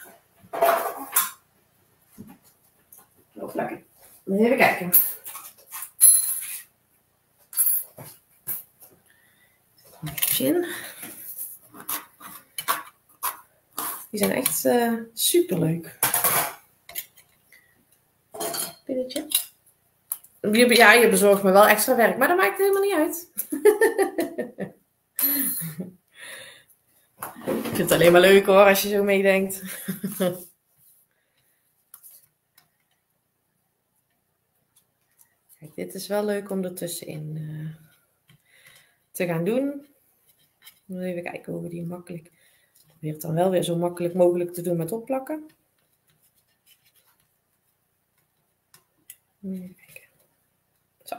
Nog lekker. Even kijken. In. Die zijn echt uh, super leuk. Pinnetje. Ja, je bezorgt me wel extra werk, maar dat maakt helemaal niet uit. Ik vind het alleen maar leuk hoor, als je zo meedenkt. Kijk, dit is wel leuk om ertussenin uh, te gaan doen. Even kijken hoe we die makkelijk... Ik probeer het dan wel weer zo makkelijk mogelijk te doen met opplakken. Even kijken. Zo.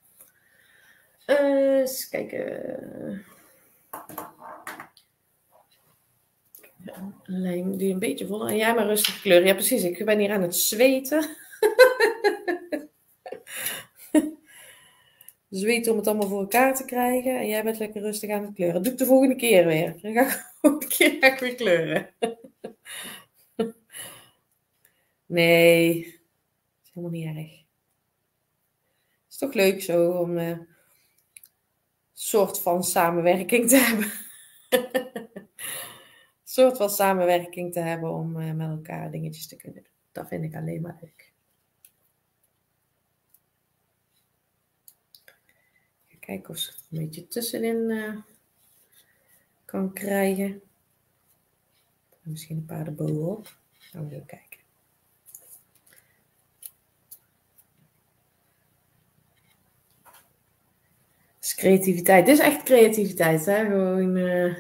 Uh, eens kijken. Een lijn die een beetje voller. En jij maar rustig kleuren. Ja, precies. Ik ben hier aan het zweten. Zweten om het allemaal voor elkaar te krijgen. En jij bent lekker rustig aan het kleuren. Dat doe ik de volgende keer weer. Dan ga ik de volgende keer ga ik weer kleuren. Nee. Dat is helemaal niet erg. toch leuk zo om een uh, soort van samenwerking te hebben. Een soort van samenwerking te hebben om uh, met elkaar dingetjes te kunnen doen. Dat vind ik alleen maar leuk. Kijken of ze er een beetje tussenin uh, kan krijgen. Misschien een paar erbovenop. Gaan we even kijken. Dat is creativiteit. Dit is echt creativiteit. Hè? Gewoon, uh...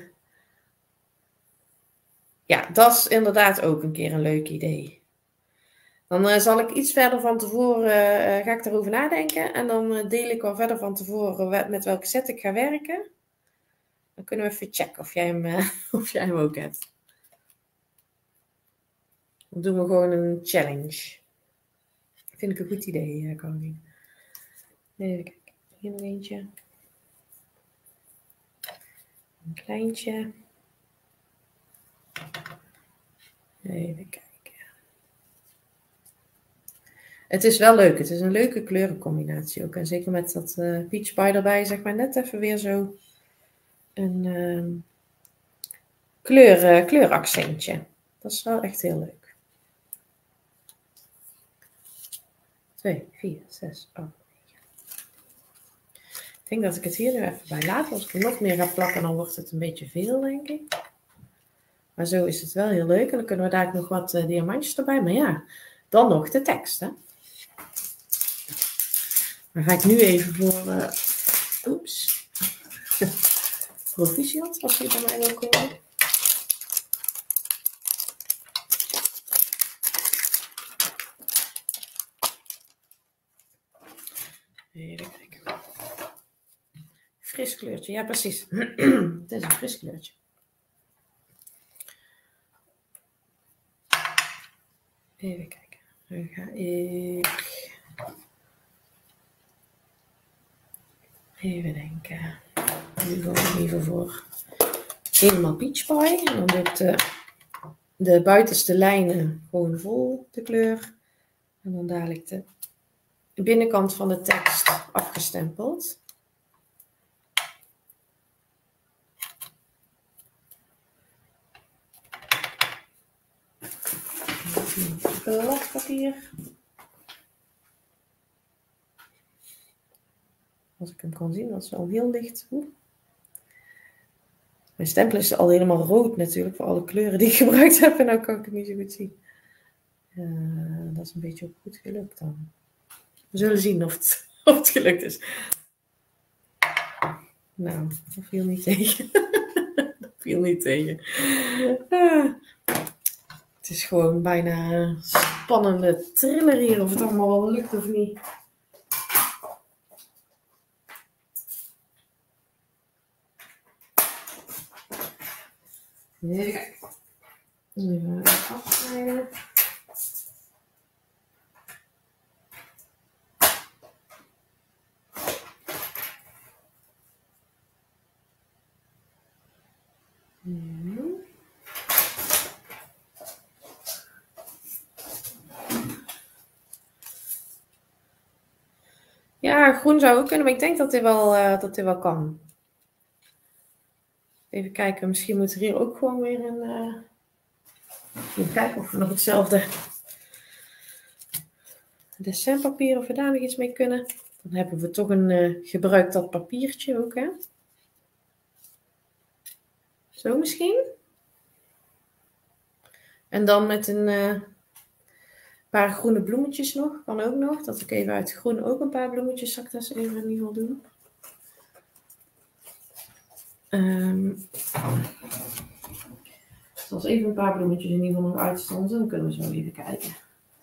Ja, dat is inderdaad ook een keer een leuk idee. Dan uh, zal ik iets verder van tevoren, uh, ga ik erover nadenken. En dan uh, deel ik wel verder van tevoren met welke set ik ga werken. Dan kunnen we even checken of jij hem, uh, of jij hem ook hebt. Dan doen we gewoon een challenge. Vind ik een goed idee, uh, Caroline. Even kijken. Hier nog eentje. Een kleintje. Even kijken. Het is wel leuk. Het is een leuke kleurencombinatie ook. En zeker met dat uh, peach pie erbij, zeg maar, net even weer zo een uh, kleur, uh, kleuraccentje. Dat is wel echt heel leuk. twee, vier, zes, acht, negen. Ik denk dat ik het hier nu even bij laat. Als ik er nog meer ga plakken, dan wordt het een beetje veel, denk ik. Maar zo is het wel heel leuk. En dan kunnen we daar nog wat uh, diamantjes erbij. Maar ja, dan nog de tekst, hè. Dan ga ik nu even voor... Uh, oeps. Proficiat, als je bij mij wil komen. Even kijken. Fris kleurtje, ja precies. Het is een fris kleurtje. Even kijken. Dan ga ik... Even denken. Nu ga ik even voor helemaal peach pie. En dan doe ik de, de buitenste lijnen gewoon vol de kleur. En dan dadelijk de binnenkant van de tekst afgestempeld. Glaspapier. Als ik hem kan zien, dat is wel heel licht. Oeh. Mijn stempel is al helemaal rood natuurlijk, voor alle kleuren die ik gebruikt heb. En nou kan ik het niet zo goed zien. Uh, dat is een beetje ook goed gelukt dan. We zullen zien of het, of het gelukt is. Nou, dat viel niet tegen. Dat viel niet tegen. Uh, het is gewoon bijna een spannende thriller hier, of het allemaal wel lukt of niet. Even kijken. Even afsnijden. Ja, groen zou ook kunnen, maar ik denk dat dit wel, uh, dat dit wel kan. Even kijken, misschien moet er hier ook gewoon weer een... Uh... Even kijken of we nog hetzelfde dessinpapier, of we daar nog iets mee kunnen. Dan hebben we toch een uh, gebruikt dat papiertje ook, hè. Zo misschien. En dan met een uh, paar groene bloemetjes nog, kan ook nog. Dat ik even uit groen ook een paar bloemetjes, zal ik dat eens even in ieder geval doen. Um, als even een paar bloemetjes in ieder geval nog uitstonden, dan kunnen we zo even kijken.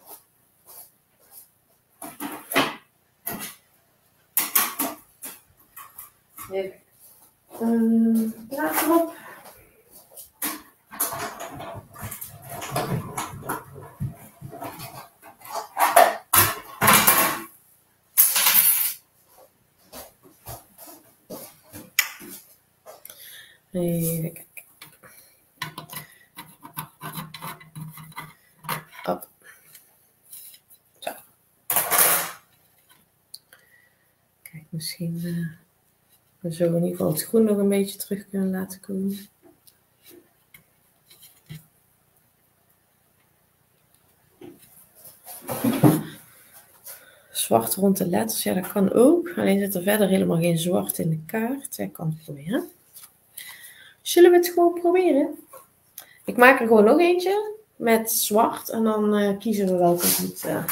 Even. Um, plaat erop. Even kijken. Op. Zo. Misschien uh, we zo in ieder geval het groen nog een beetje terug kunnen laten komen. Zwart rond de letters, ja dat kan ook. Alleen zit er verder helemaal geen zwart in de kaart. Ja, ik kan het proberen. Zullen we het gewoon proberen? Ik maak er gewoon nog eentje met zwart en dan uh, kiezen we welke het moet, uh,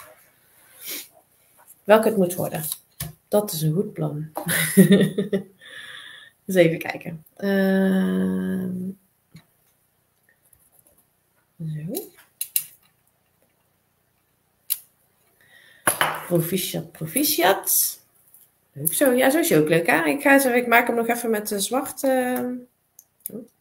welke het moet worden. Dat is een goed plan. Eens even kijken. Uh, zo. Proficiat, proficiat. Leuk zo. Ja, zo is je ook leuk, hè? Ik, ga eens, ik maak hem nog even met de zwarte, uh, oh.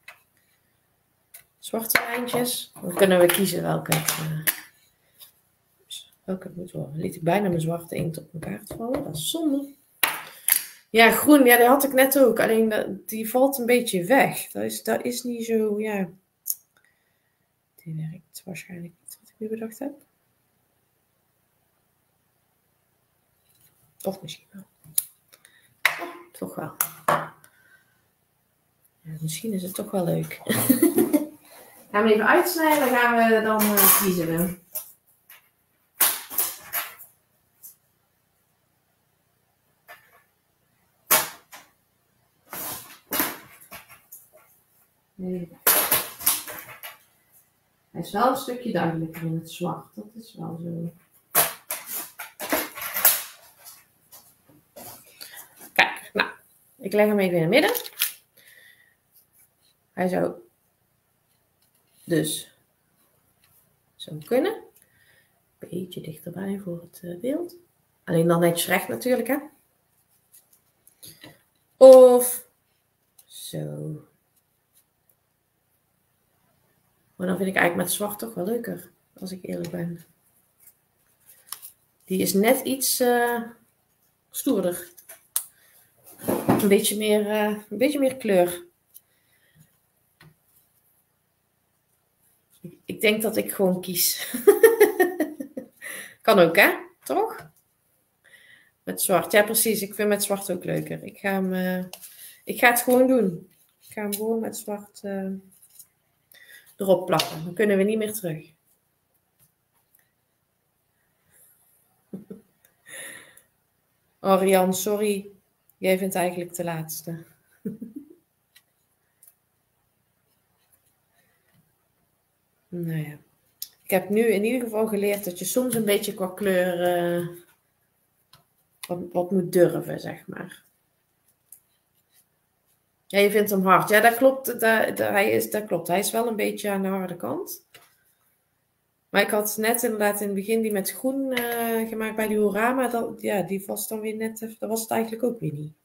zwarte lijntjes. Dan kunnen we kiezen welke het, uh, welke het moet worden. Liet ik bijna mijn zwarte inkt op mijn kaart vallen. Dat is zonde. Ja, groen. Ja, die had ik net ook. Alleen dat, die valt een beetje weg. Dat is, dat is niet zo, ja. Die werkt waarschijnlijk niet wat ik nu bedacht heb. Of misschien wel. Oh, toch wel. Ja, misschien is het toch wel leuk. Gaan we even uitsnijden, dan gaan we dan uh, kiezen we. Nee. Hij is wel een stukje duidelijker in het zwart. Dat is wel zo. Kijk, nou. Ik leg hem even in het midden. Hij zou dus zo kunnen. Een beetje dichterbij voor het beeld. Alleen dan netjes recht natuurlijk, hè. Of zo. Maar dan vind ik eigenlijk met zwart toch wel leuker, als ik eerlijk ben. Die is net iets uh, stoerder. Een beetje meer, uh, een beetje meer kleur. Ik, ik denk dat ik gewoon kies. Kan ook, hè? Toch? Met zwart. Ja, precies. Ik vind met zwart ook leuker. Ik ga, hem, uh, ik ga het gewoon doen. Ik ga hem gewoon met zwart uh, erop plakken. Dan kunnen we niet meer terug. Oh, Rian, sorry. Jij vindt eigenlijk de laatste. Nou ja. Ik heb nu in ieder geval geleerd dat je soms een beetje qua kleur uh, wat, wat moet durven, zeg maar. Ja, je vindt hem hard. Ja, dat klopt. Dat, dat, hij is, dat klopt. Hij is wel een beetje aan de harde kant. Maar ik had net inderdaad in het begin die met groen uh, gemaakt bij die Horama. Dat, ja, die was dan weer net, dat was het eigenlijk ook weer niet.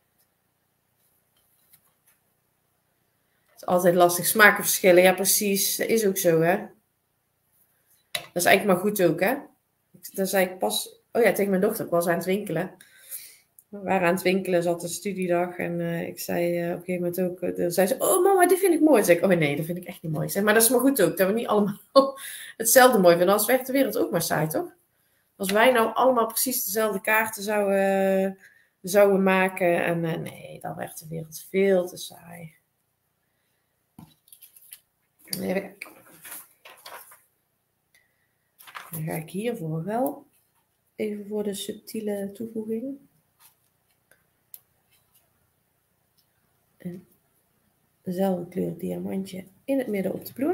Het is altijd lastig. Smakenverschillen, ja precies. Dat is ook zo, hè. Dat is eigenlijk maar goed ook, hè. Dat zei ik pas, oh ja, tegen mijn dochter. Ik was aan het winkelen. We waren aan het winkelen, zat een studiedag. En uh, ik zei uh, op een gegeven moment ook, uh, zei ze, oh mama, dit vind ik mooi. Zeg ik, oh nee, dat vind ik echt niet mooi. Ik zei, maar dat is maar goed ook, dat we niet allemaal hetzelfde mooi vinden. Anders werd de wereld ook maar saai, toch? Als wij nou allemaal precies dezelfde kaarten zouden, uh, zouden maken. En uh, nee, dan werd de wereld veel te saai. Even kijken. Dan ga ik hiervoor wel even voor de subtiele toevoeging. En dezelfde kleur diamantje in het midden op de bloem.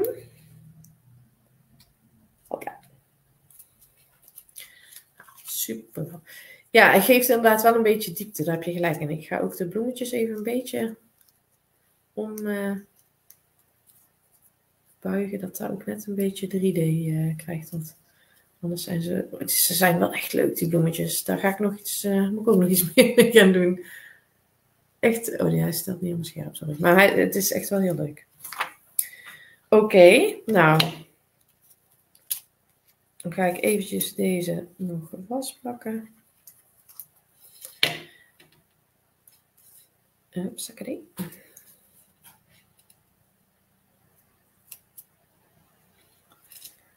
Hopla. Super. Ja, hij geeft inderdaad wel een beetje diepte. Daar heb je gelijk in. Ik ga ook de bloemetjes even een beetje om uh, buigen. Dat daar ook net een beetje drie D uh, krijgt. Want anders zijn ze... Ze zijn wel echt leuk, die bloemetjes. Daar ga ik nog iets... Uh, moet ik ook nog iets mee gaan doen. Echt... Oh, nee, hij staat niet op mijn scherm, sorry. Maar hij, het is echt wel heel leuk. Oké, okay, nou... Dan ga ik eventjes deze nog vastplakken. Hupsakadee.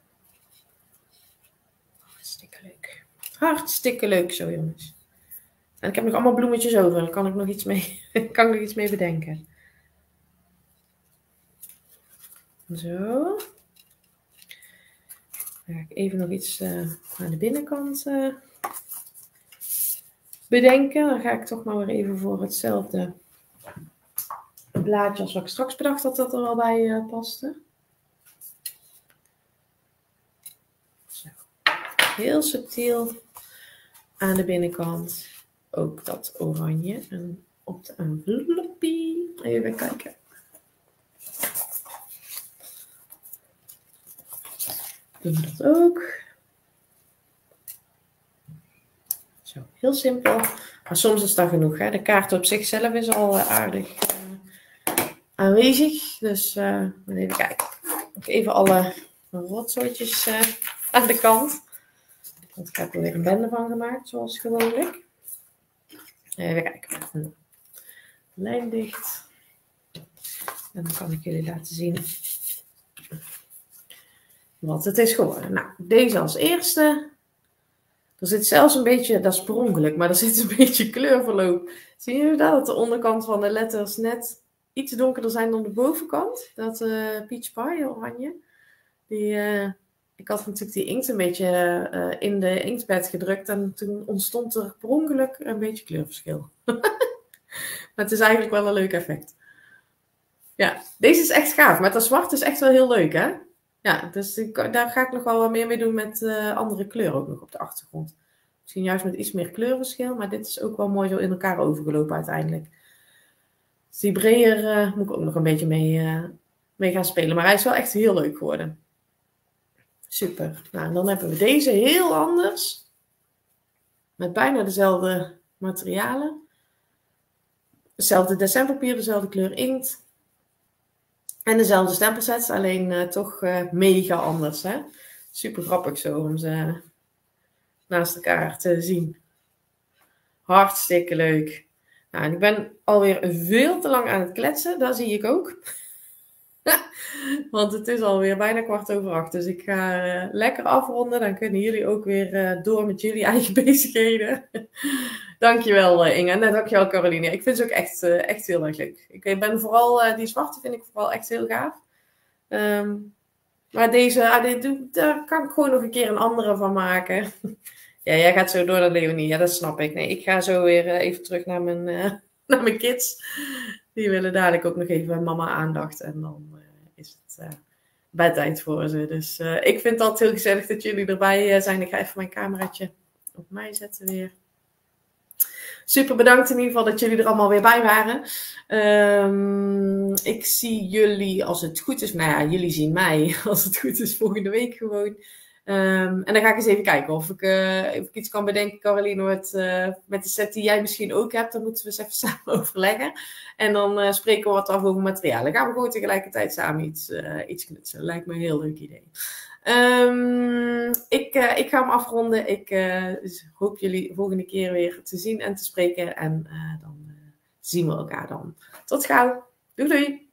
Hartstikke leuk. Hartstikke leuk zo, jongens. En ik heb nog allemaal bloemetjes over. Daar kan ik nog iets mee, kan ik nog iets mee bedenken. Zo. Dan ga ik even nog iets uh, aan de binnenkant uh, bedenken. Dan ga ik toch maar weer even voor hetzelfde blaadje als wat ik straks bedacht dat dat er wel bij uh, paste. Zo. Heel subtiel aan de binnenkant. Ook dat oranje. En op de envelopie. Even kijken. Doen we dat ook. Zo, heel simpel. Maar soms is dat genoeg. Hè? De kaart op zichzelf is al uh, aardig uh, aanwezig. Dus uh, even kijken. Ook even alle rotzooitjes uh, aan de kant. Want ik heb er weer een bende van gemaakt, zoals gewoonlijk. Even kijken. Lijn dicht. En dan kan ik jullie laten zien wat het is geworden. Nou, deze als eerste. Er zit zelfs een beetje, dat is per ongeluk, maar er zit een beetje kleurverloop. Zien jullie dat? Dat de onderkant van de letters net iets donkerder zijn dan de bovenkant. Dat uh, peach pie, oranje. Die, uh, ik had natuurlijk die inkt een beetje uh, in de inktbed gedrukt. En toen ontstond er per ongeluk een beetje kleurverschil. Maar het is eigenlijk wel een leuk effect. Ja, deze is echt gaaf. Met dat zwart is echt wel heel leuk, hè? Ja, dus ik, daar ga ik nog wel wat meer mee doen met uh, andere kleuren ook nog op de achtergrond. Misschien juist met iets meer kleurverschil, maar dit is ook wel mooi zo in elkaar overgelopen uiteindelijk. Dus die breder uh, moet ik ook nog een beetje mee, uh, mee gaan spelen. Maar hij is wel echt heel leuk geworden. Super. Nou, en dan hebben we deze heel anders. Met bijna dezelfde materialen. Hetzelfde dessinpapier, dezelfde kleur inkt. En dezelfde stempelsets, alleen uh, toch uh, mega anders. Hè? Super grappig zo om ze naast elkaar te zien. Hartstikke leuk. Nou, en ik ben alweer veel te lang aan het kletsen, dat zie ik ook. Want het is alweer bijna kwart over acht. Dus ik ga uh, lekker afronden. Dan kunnen jullie ook weer uh, door met jullie eigen bezigheden. Dankjewel uh, Inge. En dankjewel Caroline. Ik vind ze ook echt, uh, echt heel erg leuk. Ik ben vooral, uh, die zwarte vind ik vooral echt heel gaaf. Um, maar deze, uh, die, daar kan ik gewoon nog een keer een andere van maken. Ja, jij gaat zo door naar Leonie. Ja, dat snap ik. Nee, ik ga zo weer uh, even terug naar mijn, uh, naar mijn kids. Die willen dadelijk ook nog even mama aandacht. En dan uh, is het uh, bedtijd voor ze. Dus uh, ik vind het altijd heel gezellig dat jullie erbij uh, zijn. Ik ga even mijn cameraatje op mij zetten weer. Super bedankt in ieder geval dat jullie er allemaal weer bij waren. Um, ik zie jullie als het goed is. Nou ja, jullie zien mij als het goed is volgende week gewoon. Um, en dan ga ik eens even kijken of ik, uh, of ik iets kan bedenken, Caroline, met, uh, met de set die jij misschien ook hebt. Dan moeten we eens even samen overleggen. En dan uh, spreken we wat af over materialen. Dan gaan we gewoon tegelijkertijd samen iets, uh, iets knutselen. Lijkt me een heel leuk idee. Um, ik, uh, ik ga hem afronden. Ik uh, hoop jullie volgende keer weer te zien en te spreken. En uh, dan uh, zien we elkaar dan. Tot gauw. Doei doei.